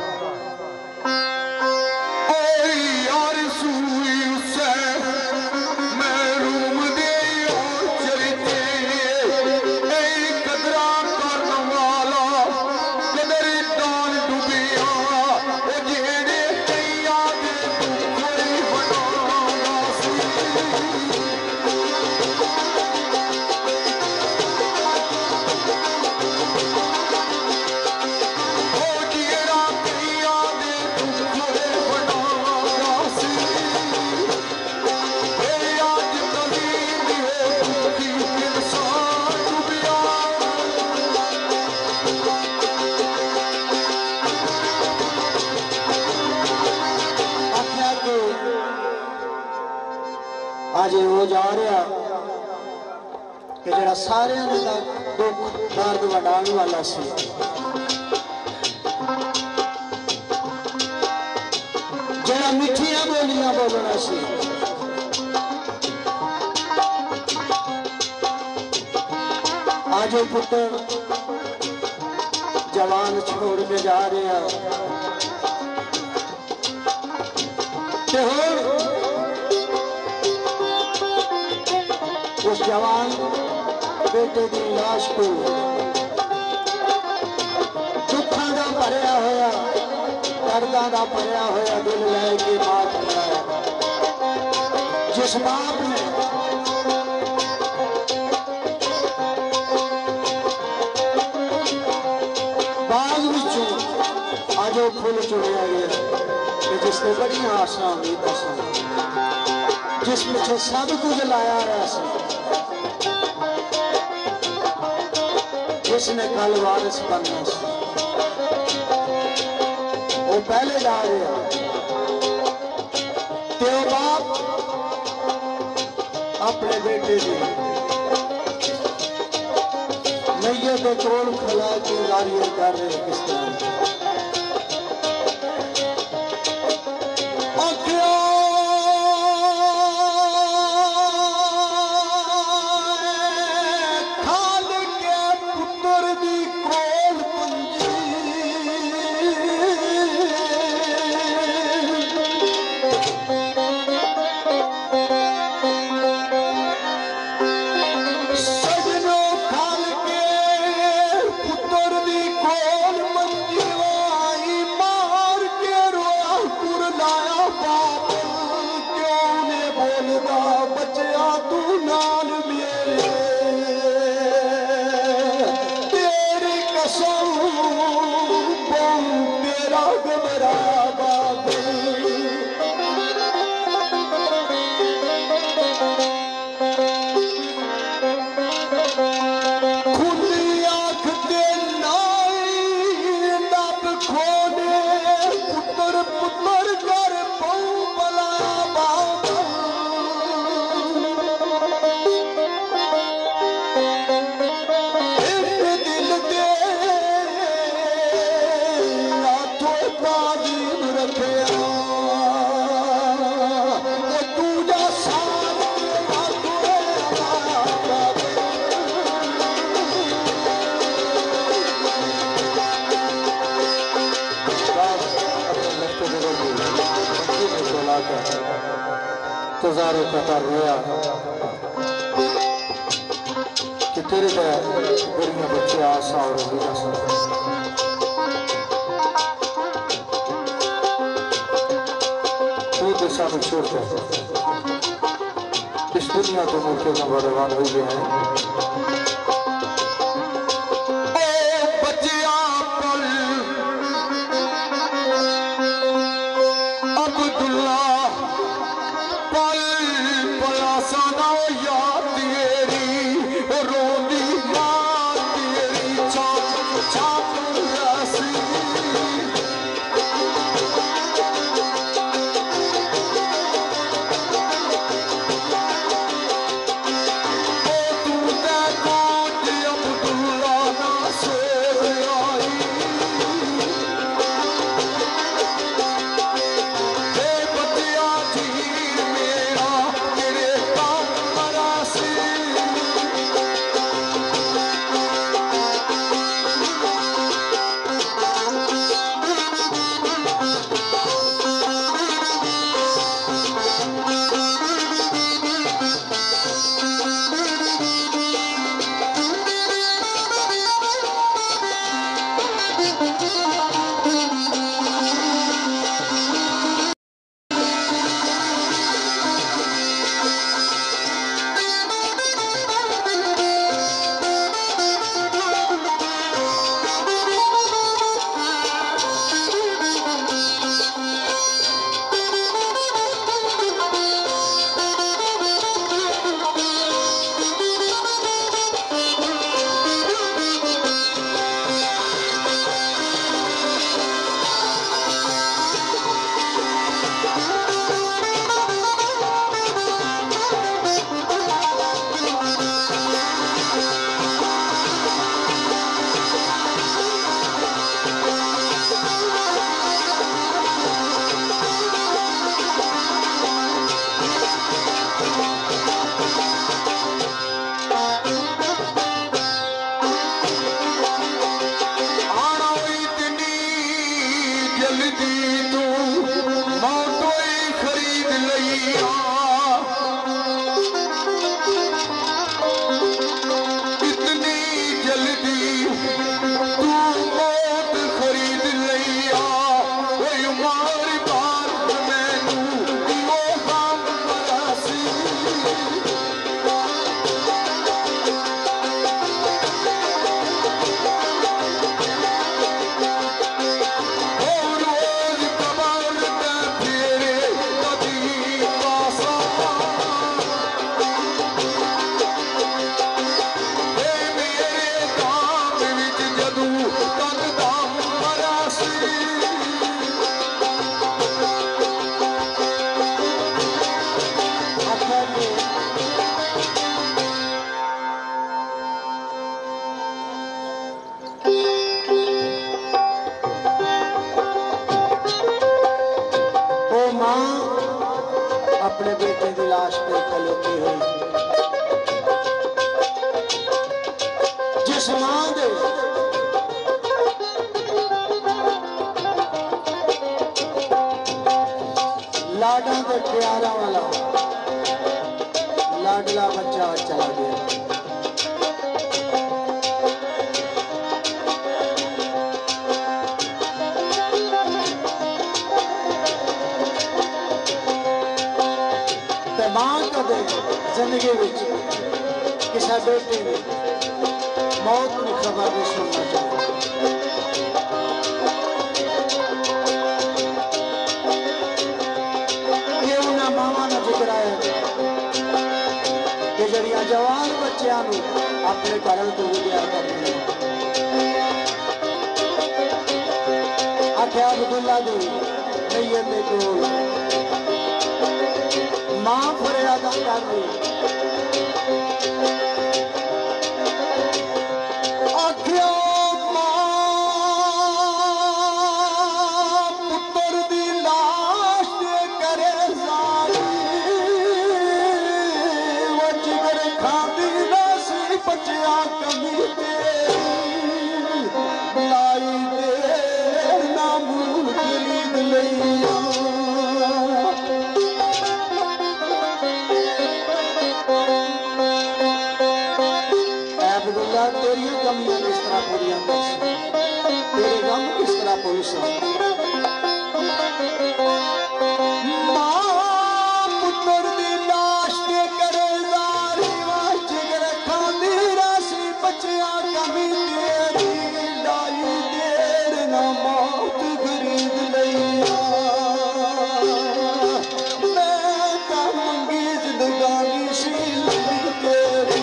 आज वो जा रहा कि जरा सारे दुख दर्द वडाने वाला सी जरा मिठिया बोलियां बोलना सी आज वो पुत्र जवान छोड़ के जा रहा उस जवान बेटे की लाश को दुखा का भरिया होया दर्दा का भरिया होया दिल लैके बात बनाया जिस बाप ने बाग विचों आज वो फुल चुनिया गया कि जिसने बड़ी आशा उम्मीद जिस पिछे सब कुछ लाया रहा सी जिसने कल वारिस बनना सी वो पहले जा रहा ते बाप अपने बेटे की नैये के कोल खला के गाड़ियां कर रहे किस तरह तजारो कतर रोया तेरे तो बड़िया बच्चे आशा और दस तू दिशा में छोड़कर इस दुनिया को मुल्क का बर्बाद हो गया है। अपने बेटे की लाश पे खलोती हुई जिस मां दे लाडा के प्यारा वाला लाडला बच्चा चला गया। जिंदगी किसी बेटे ने मौत की खबर भी सुनना चाहिए। ये उन्हें मावा ने जिक्र है कि जड़िया जवान बच्चों अपने घरों तो विद्या करनी आख्या अब्दुल्ला दी नैयत कोल मां फरियादा कर रही आख्या पुत्र दी लाश करे जिगर खांदी सी बचिया कमी लाई दे ना मूल खरीद लिया। अब्दुल्ला तेरी कमियां किस तरह पूरी कर तेरे गम किस तरह पूरी सा मां पुत्र दी लाश ते करे जारी वाच रखा दी रासी बचिया कमी तेरी लाई देर ना मौत खरीद लईया मैं ता मंगी जिंदगानी सी तेरी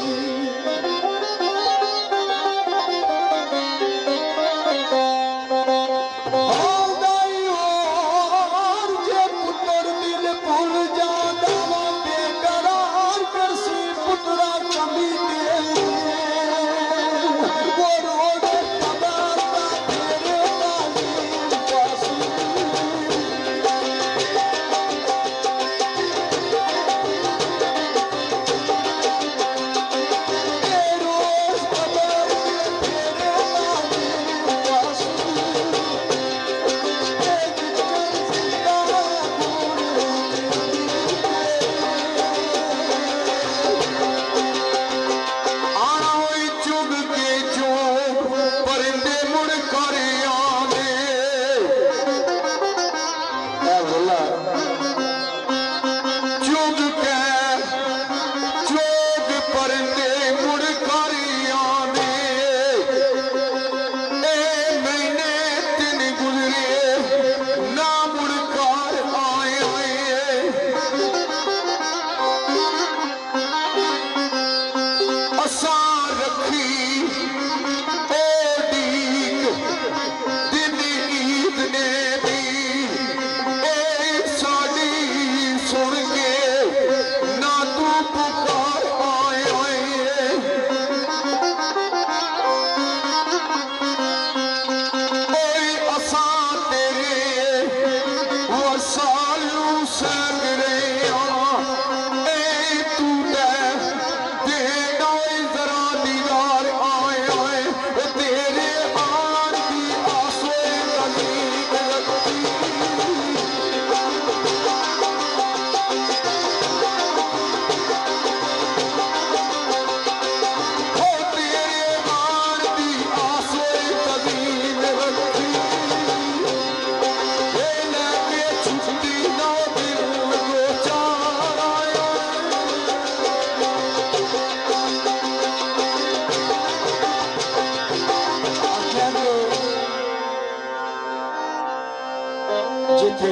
जिथे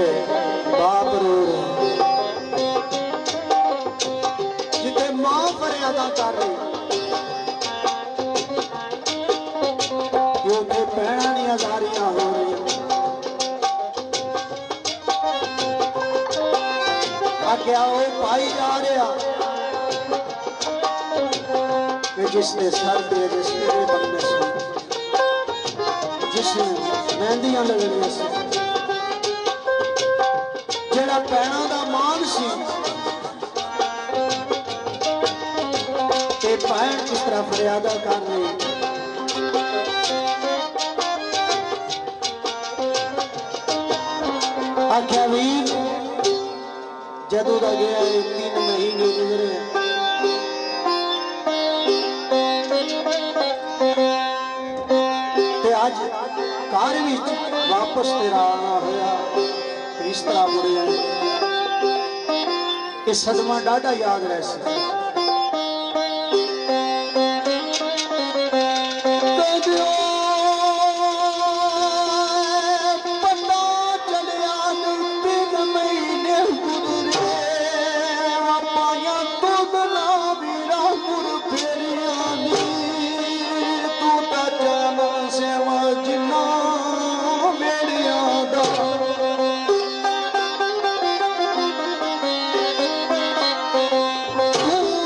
बाप रो रहे जिथे मां फरियादा कर रही उथे भैणा दी आजारियां हो रही आख्या वो पाई जा रहा कि जिसने सर पे जिसने बनने से जिसने मेहंदियां लगनियां से जेड़ा भैणा दा मान सी ते भैण किस तरह फरियादा कर रही आख्या वीर जदों दा गया तीन महीने गुजरे ते अज घर विच वापस तेरा आना होया इस तरह मुड़िया ये सदमा डाढ़ा याद रह सी Ooh.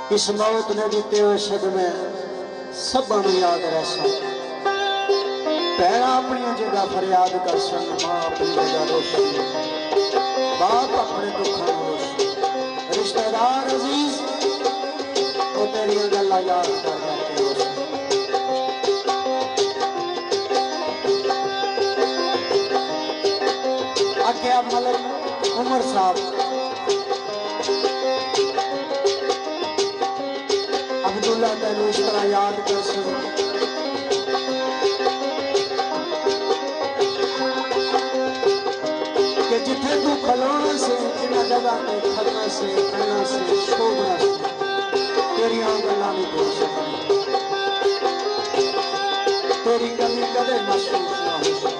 इस मौत ने दिते हुए सदमे सबा नूं याद रसा। भैणा अपनी जगह फरियाद कर सन, मां अपनी जगह रोशन, बाप अपने दुखों रोशन, रिश्तेदार अजीज वो तेरिया गल्लां याद कर करके रोशन। आख्या मलिक उमर साहब अब्दुल्ला तेन इस तरह याद कर सन कि जिथे तू खलोना से जिन्हें जगह पे खड़ना से कहना से शोभना से तेरी गल्लां नहीं बोल सकती, तेरी कमी कदे महसूस ना हो सकती।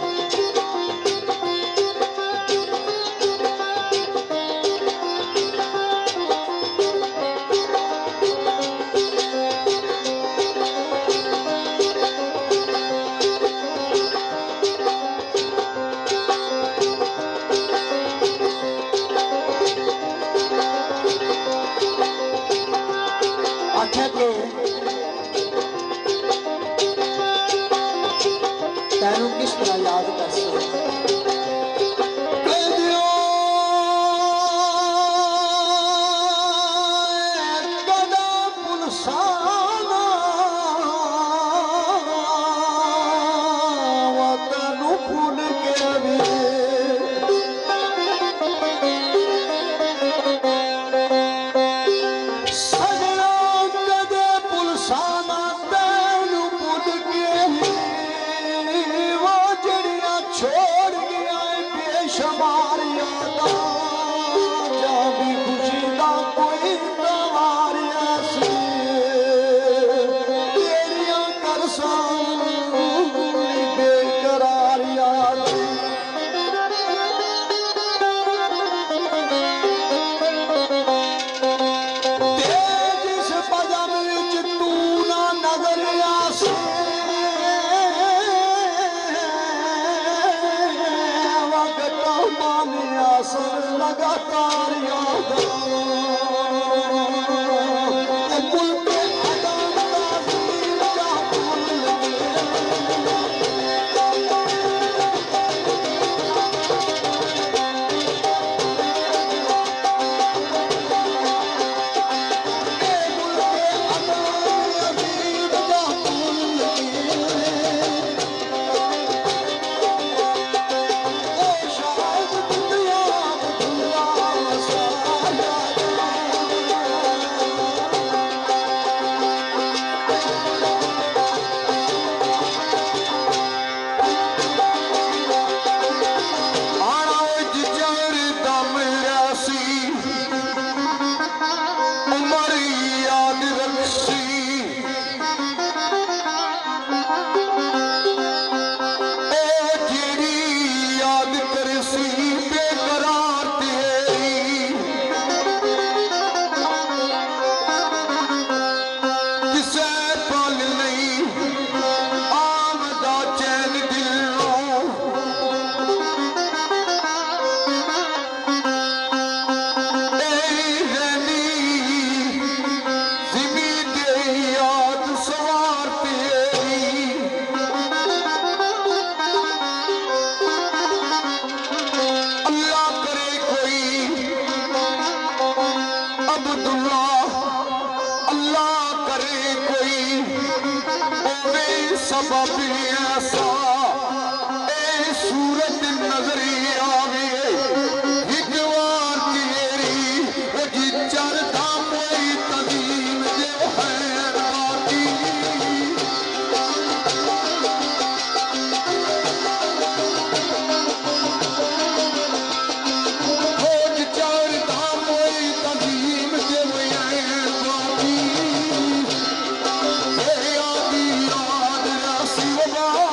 तेनू किस तरह याद कर सकते लगातार याद सबब ऐसा ए सूरत नजरी आवे एक बार तेरी जी चरता मोई तदीम जो है बाकी खोज चरता मोई तदीम जो है बाकी ए आदि याद रासी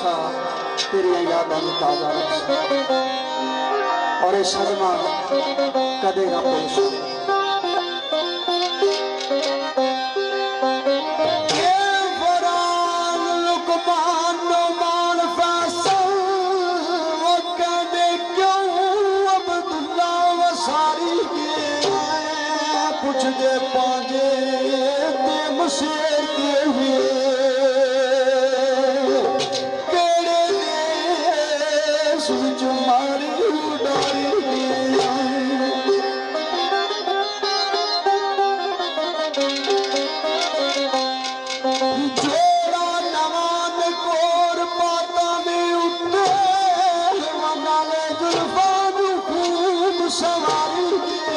अरसा तेरिया यादां नूं ताज़ा रखसा और ये सदमा कदे ना भुलसा। पुछदे पांजे ते मसेर के हुए केड़े देश विच मारी उडारी जोड़ा नवान कोर पाता में उत्ते नाले जुल्फा नू खूब सवारी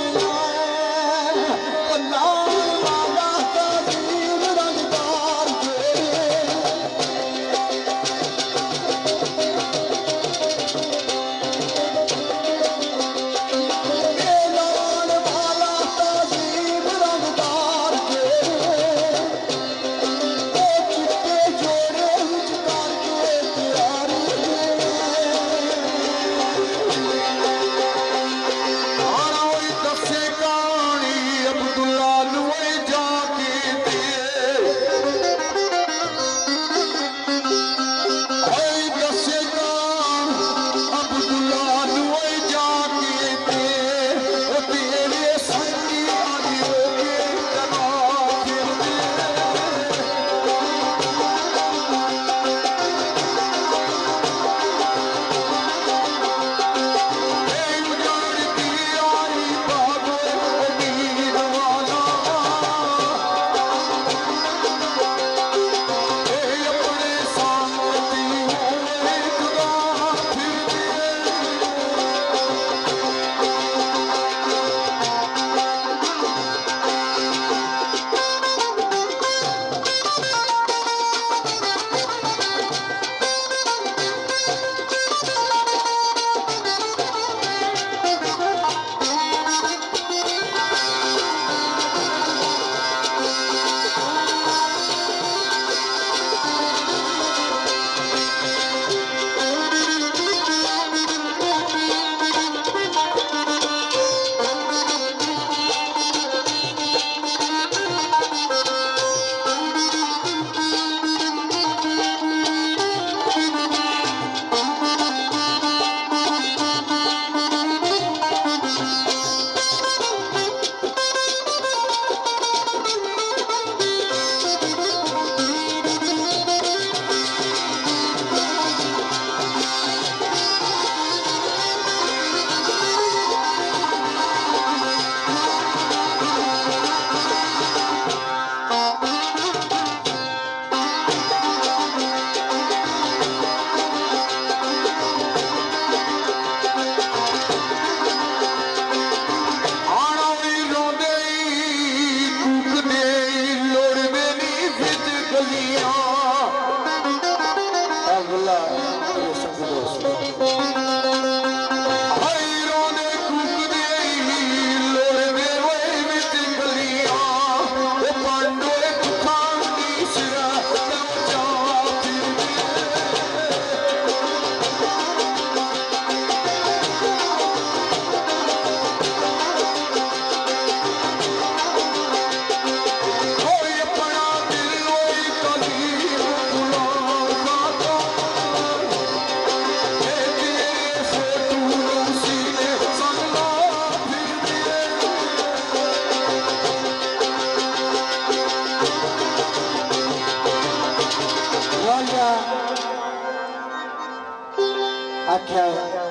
आख्या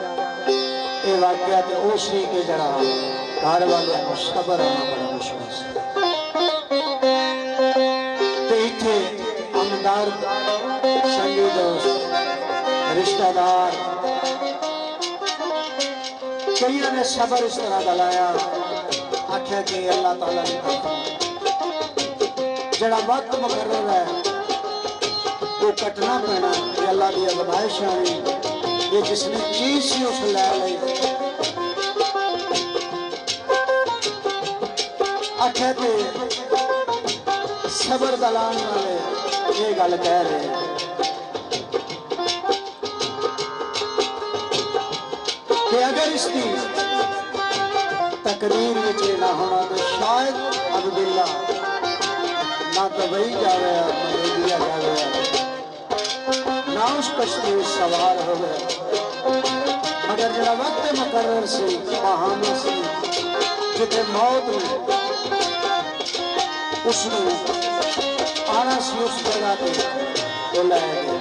ये वाक्य तो उसी के जरा घर वालों को सबर आना बड़ा मुश्किल से इतने अमदार संगी दोस्त रिश्तेदार कई ने सबर इस तरह का लाया आख्या कि अल्लाह ताला ने जरा वक्त मुकर्रर है वो कटना पैना अल्लाह की आजमाइश आई ये जिसने चीज सी उस लै ली आख्या कि सबर दलान वाले ये गल कह रहे कि अगर इसकी तकरीर में ना होना तो शायद अब्दुल्ला ना दुबई जावे ना इंडिया जावे ना उस कश्ती में सवार हो गए, मगर जरा वक्त मुकर्रर से बहाने से जितने मौत में उसने आना सी उस जगह पे तो लाया गया।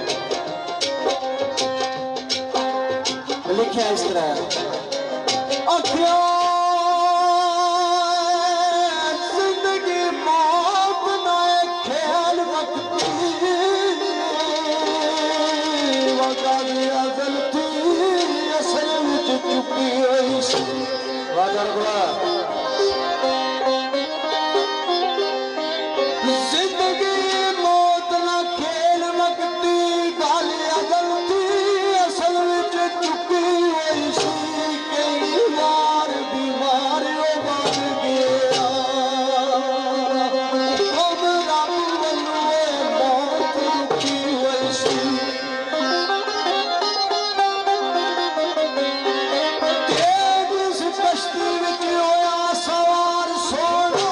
लिखा इस तरह जिंदगी मौत ना ख्याल वक्ती गलती असल विच चुकी हुई सी। जिंदगी मौत ना खेल वक्ती गालियां गलती असल विच चुकी हुई सी। कई बार बीमार बन गया अब रब वल्लों मौत रुकी हुई सी। तेज कश्ती विच होया सवार सोना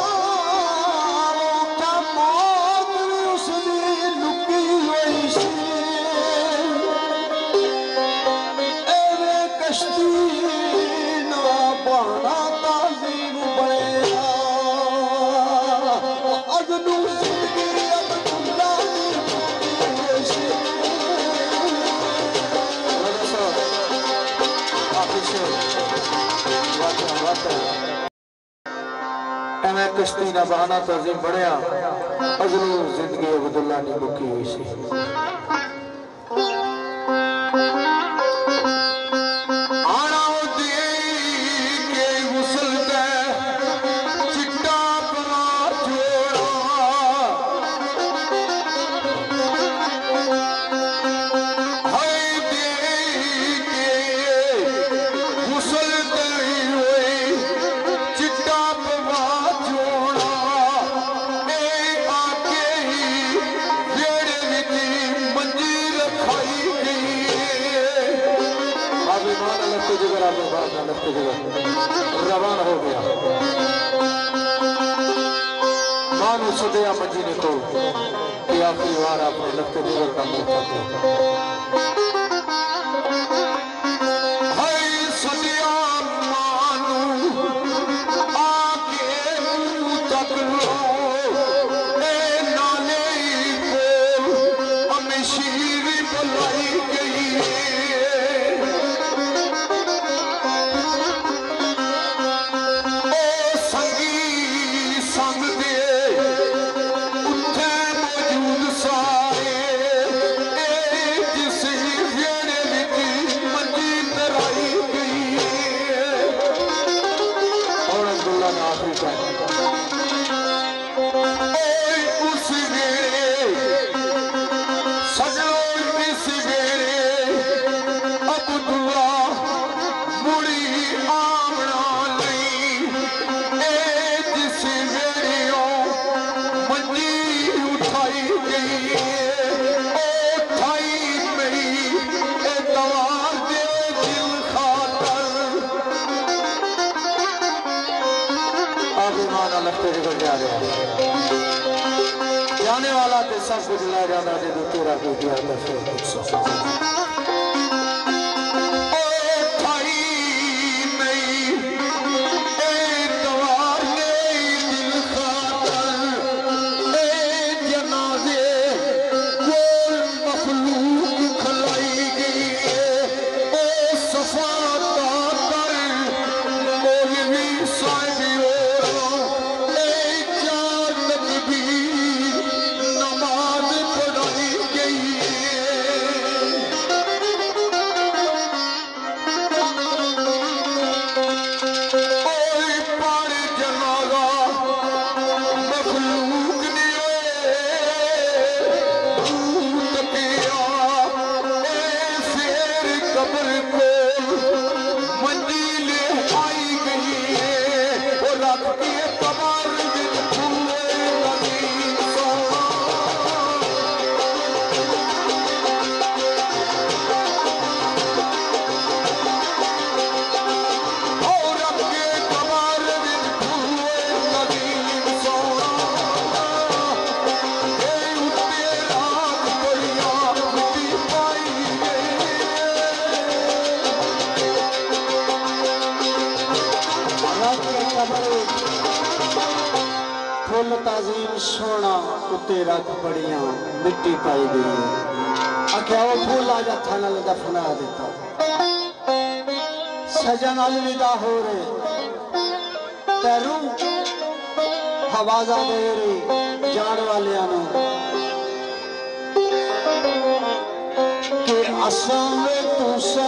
मौत भी उसदी लुकी हुई सी। एवें कश्ती ना बहाना ताज़ीम बनया अगनू जिंदगी अब्दुल्ला दी लुकी हुई सी। एवं कश्ती ना बहाना तज़ीम बनया अगलू जिंदगी अब्दुल्ला ने मुकी हुई सी। आना दे के गुसल दे चिट्टा परा जोड़ा हाय दे के गुसल दे होए चिट्टा परा जोड़ा ए आके ही जेड़े विच मंजी रखाई गई अभिमान लगते जगह अभिमान लगते जगह रवान हो गया। मानो सदया मंजी ने को कि आखिरी बार अपने लगते जगह का मुंह करते हाय सदिया मानू आके मुंह तक लो ए नाले बोल हमें शीर बुलाई गई ओ संगी संग दे उत्थे मौजूद सारे ए जिस जेड़े विच मंजी तराई गई और अब्दुल्ला ने आखिरी का ओए उस वेले सजनो इस वेले अब्दुल्ला मुड़ी आमना नहीं ए जिस वेले मंजी उठाई गई ओ ठाई मई ए तवार दे दिल खातर अभिमान लगते जगह जा रहा जाने वाला तो सब कुछ ला जाना दे दो तेरा को दिया दसो नमाज पढ़ाई गई कबर फुल ताजीम सोना उत्ते रख बड़िया मिट्टी पाई गई आख्या वो फूल आ जा थाना दफना देता सजन अलविदा हो रहे तैरू हवाजा दे रही जान वाले के असां में तुसा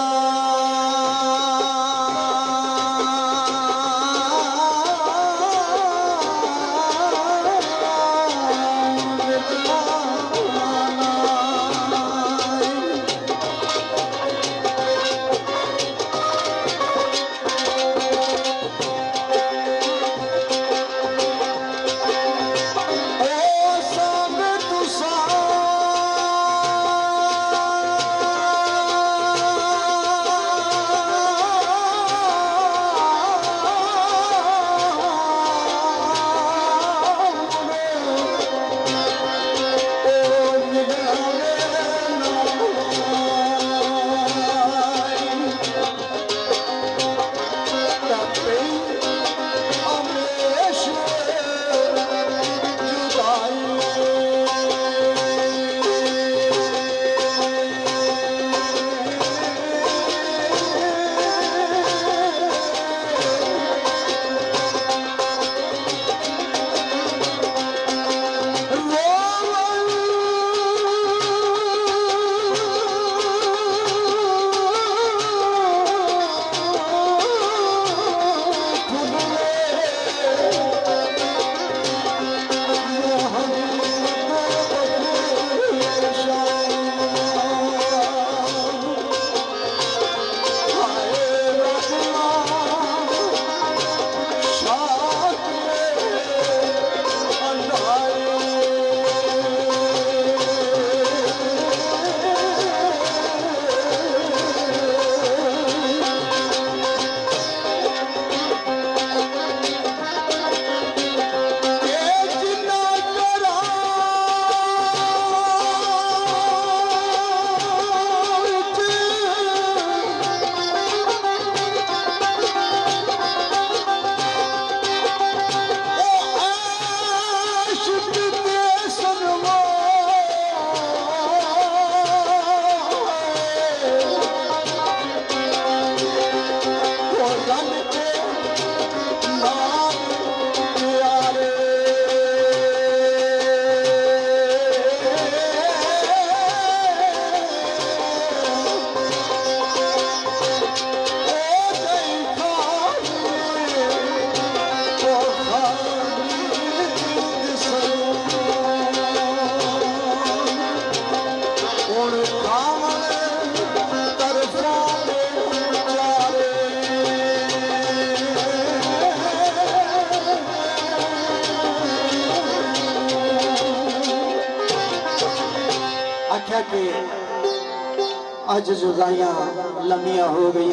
अज जुदाइयां लम्बियां हो गई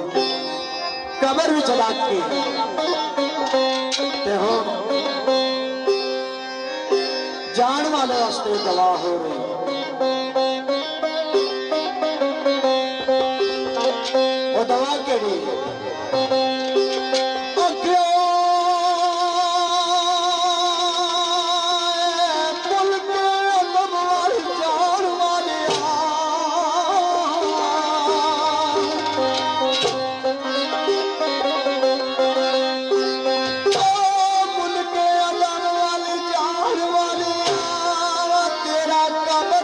कबर भी चला के ते हो जान वाले वास्ते दवा हो रही वो दवा केड़ी तेरा कब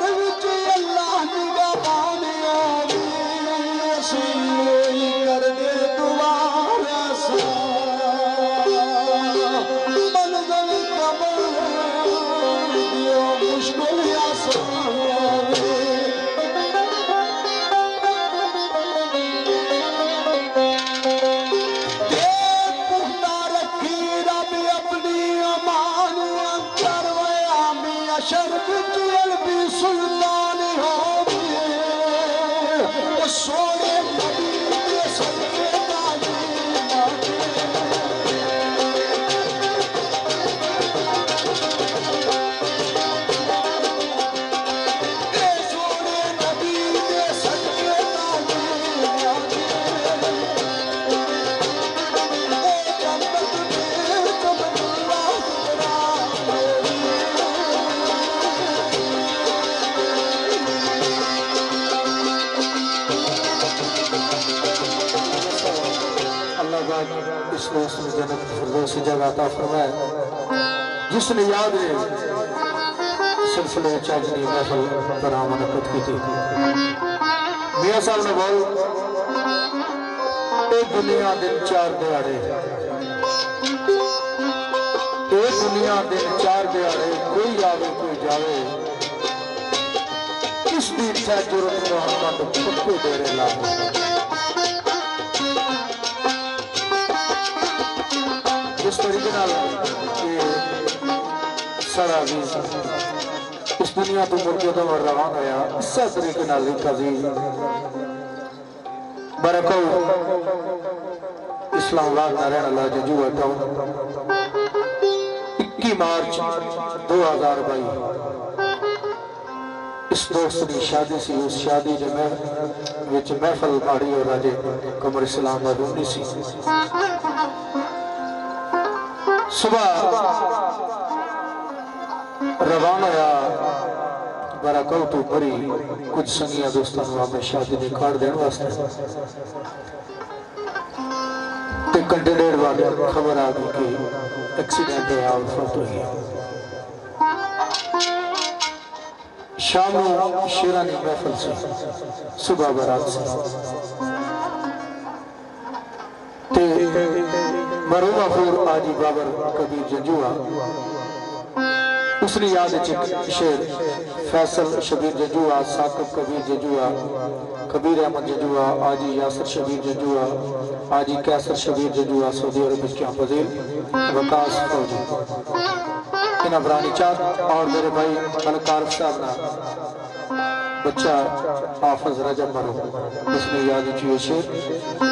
इस दोस्त ने जन्नत फिरदौस जगह अता फरमाए जिसने याद है सिलसिले चाचनी महफिल पर मुनक़िद की थी। मियां साहब ने बोल ए दुनिया दिन चार दिहाड़े ए दुनिया दिन चार दिहाड़े कोई आवे कोई जावे किस दी इच्छा जुर्म मोहम्मद पक्के डेरे लावे। इस तरीके सारा भी इस दुनिया तो मुर्गे तो रवान होया इस तरीके बरकौ इस्लामाबाद में रहने वाला जजूआ टाउन इक्कीस मार्च दो हजार बाई इस दोस्त की शादी सी। उस शादी जो महफल माड़ी और राजे कमर इस्लाम मरूनी सी। सुबह रवाना होया बरकौ तो बड़ी कुछ संगिया दोस्तों अपने शादी के कार्ड देने वास्ते ते घंटे डेढ़ बाद खबर आ गई कि एक्सीडेंट है वफात हुई है। शाम को शेरानी महफिल से सुबह बारात से ते मरूमा फूर आजी बाबर कबीर जंजुआ उसने याद शेर फैसल शबीर जंजुआ साकिब कबीर जंजुआ कबीर अहमद जंजुआ आजी यासर शबीर जंजुआ आजी कैसर शबीर जंजुआ सऊदी अरब के फजील वकास फौजी इन अबरानी चाँद और मेरे भाई मलकार साहब ना बच्चा हाफिज रजब मरो उसने याद चाहिए शेर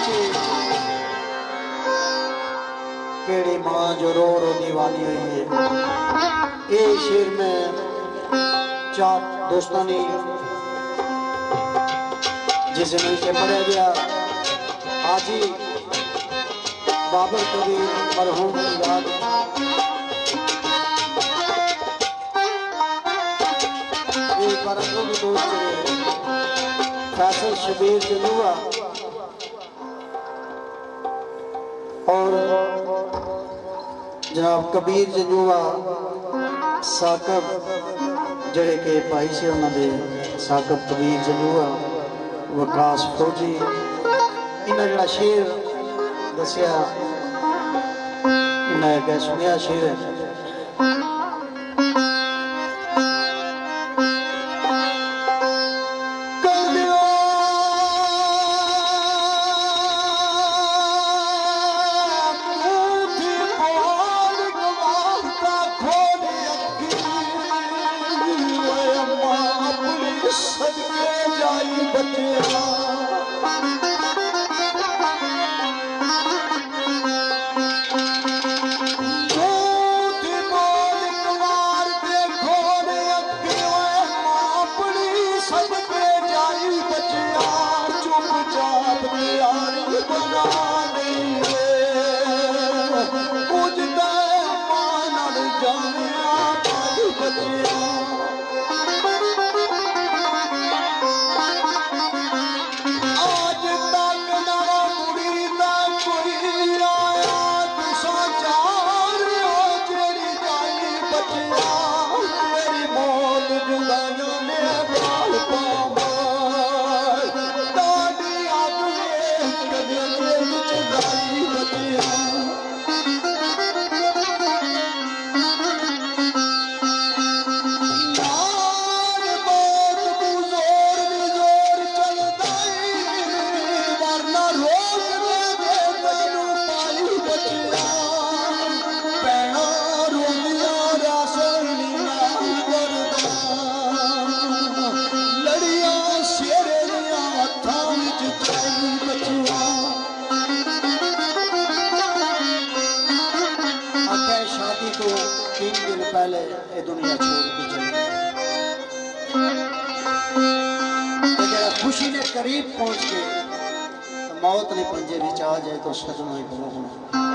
केड़ी माँ जो रो रो दीवानी हुई है। ये शेर में चार दोस्तानी जिसे मिलके पढ़ा गया हाजी बाबर कबीर मरहूम की याद एक बार दोस्त फैसल शबीर जलुआ और जनाब कबीर जलुआ साकब जड़े के भाई से उन्होंने साकब कबीर जलुआ वकास फौजी इन्हें जड़ा शेर दसिया इन्हें क्या सुनिया शेर है खुशी ने करीब पहुंच के मौत ने पंजे विच आ जाए तो सदमा ही पहुंचना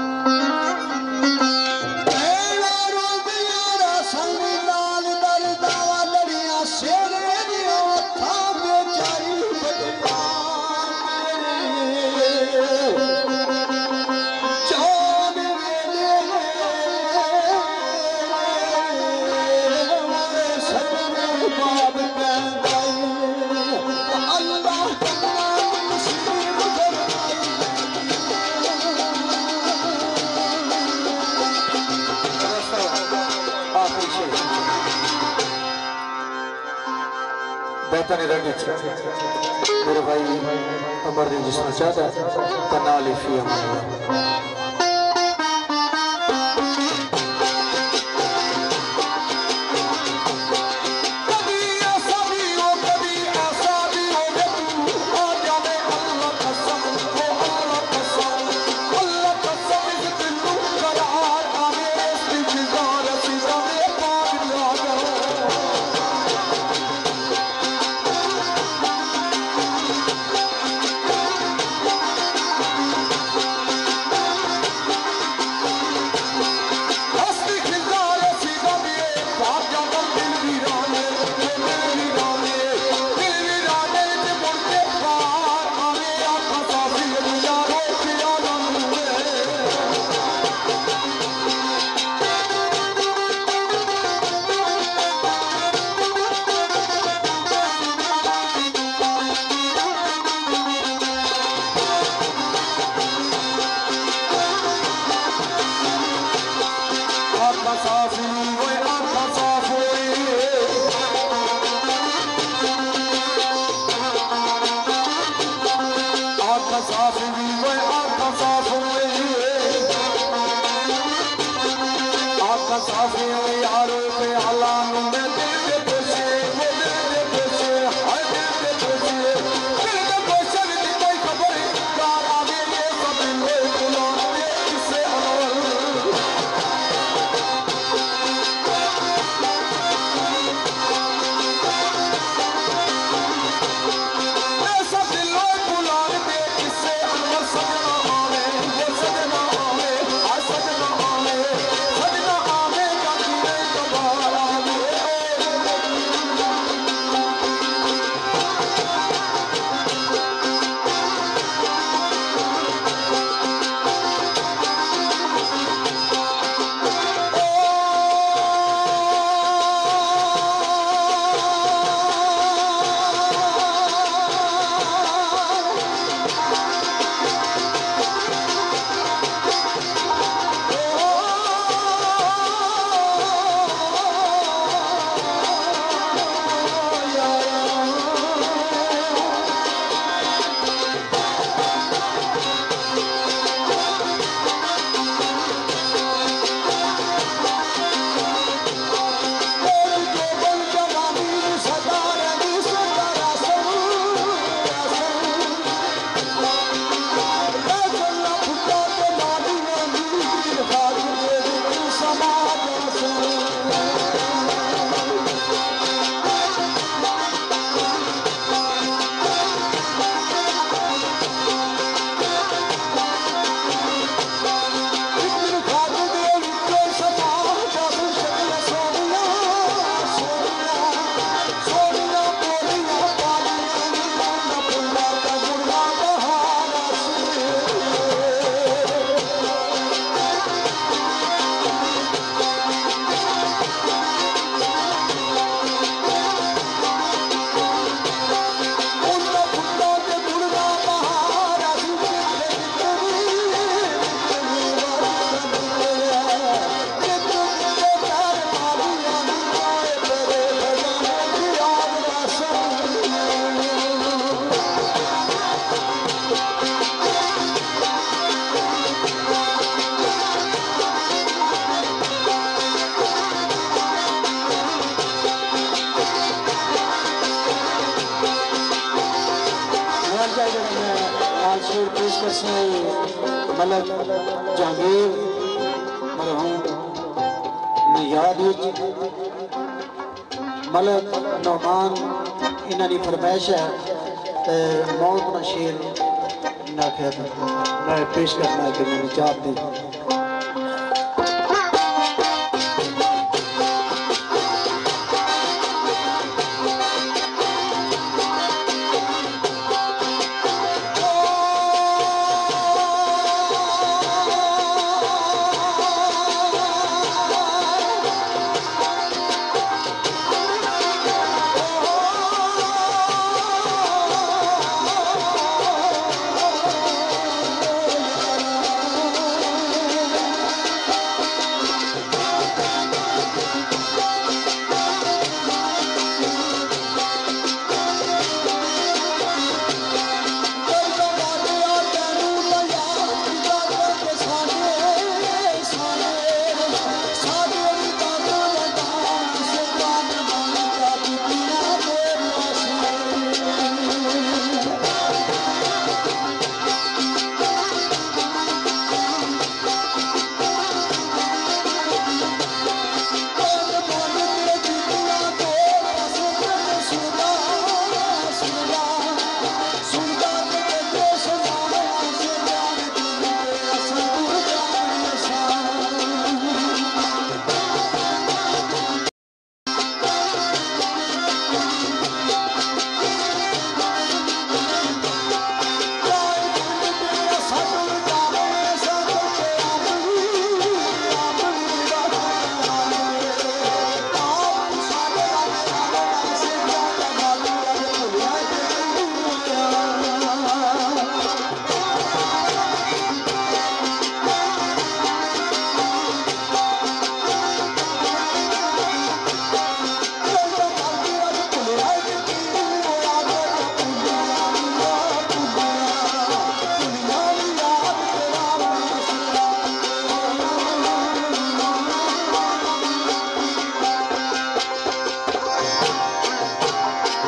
मेरे भाई अमरदीन जिसना चाहता है कनाल फी अमान दर्जा नाल शेर पेश कर से मलक जहांगीर मरहूम ने याद मलक नौमान इन्हों की फरमाइश है तो मौत ना शेर ना आख्या मैं पेश करना कि मैंने चाह दी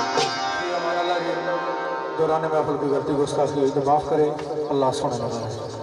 दौरान महफिल की गलती गुस्ताखी हुई तो माफ़ करे। अल्लाह सुने।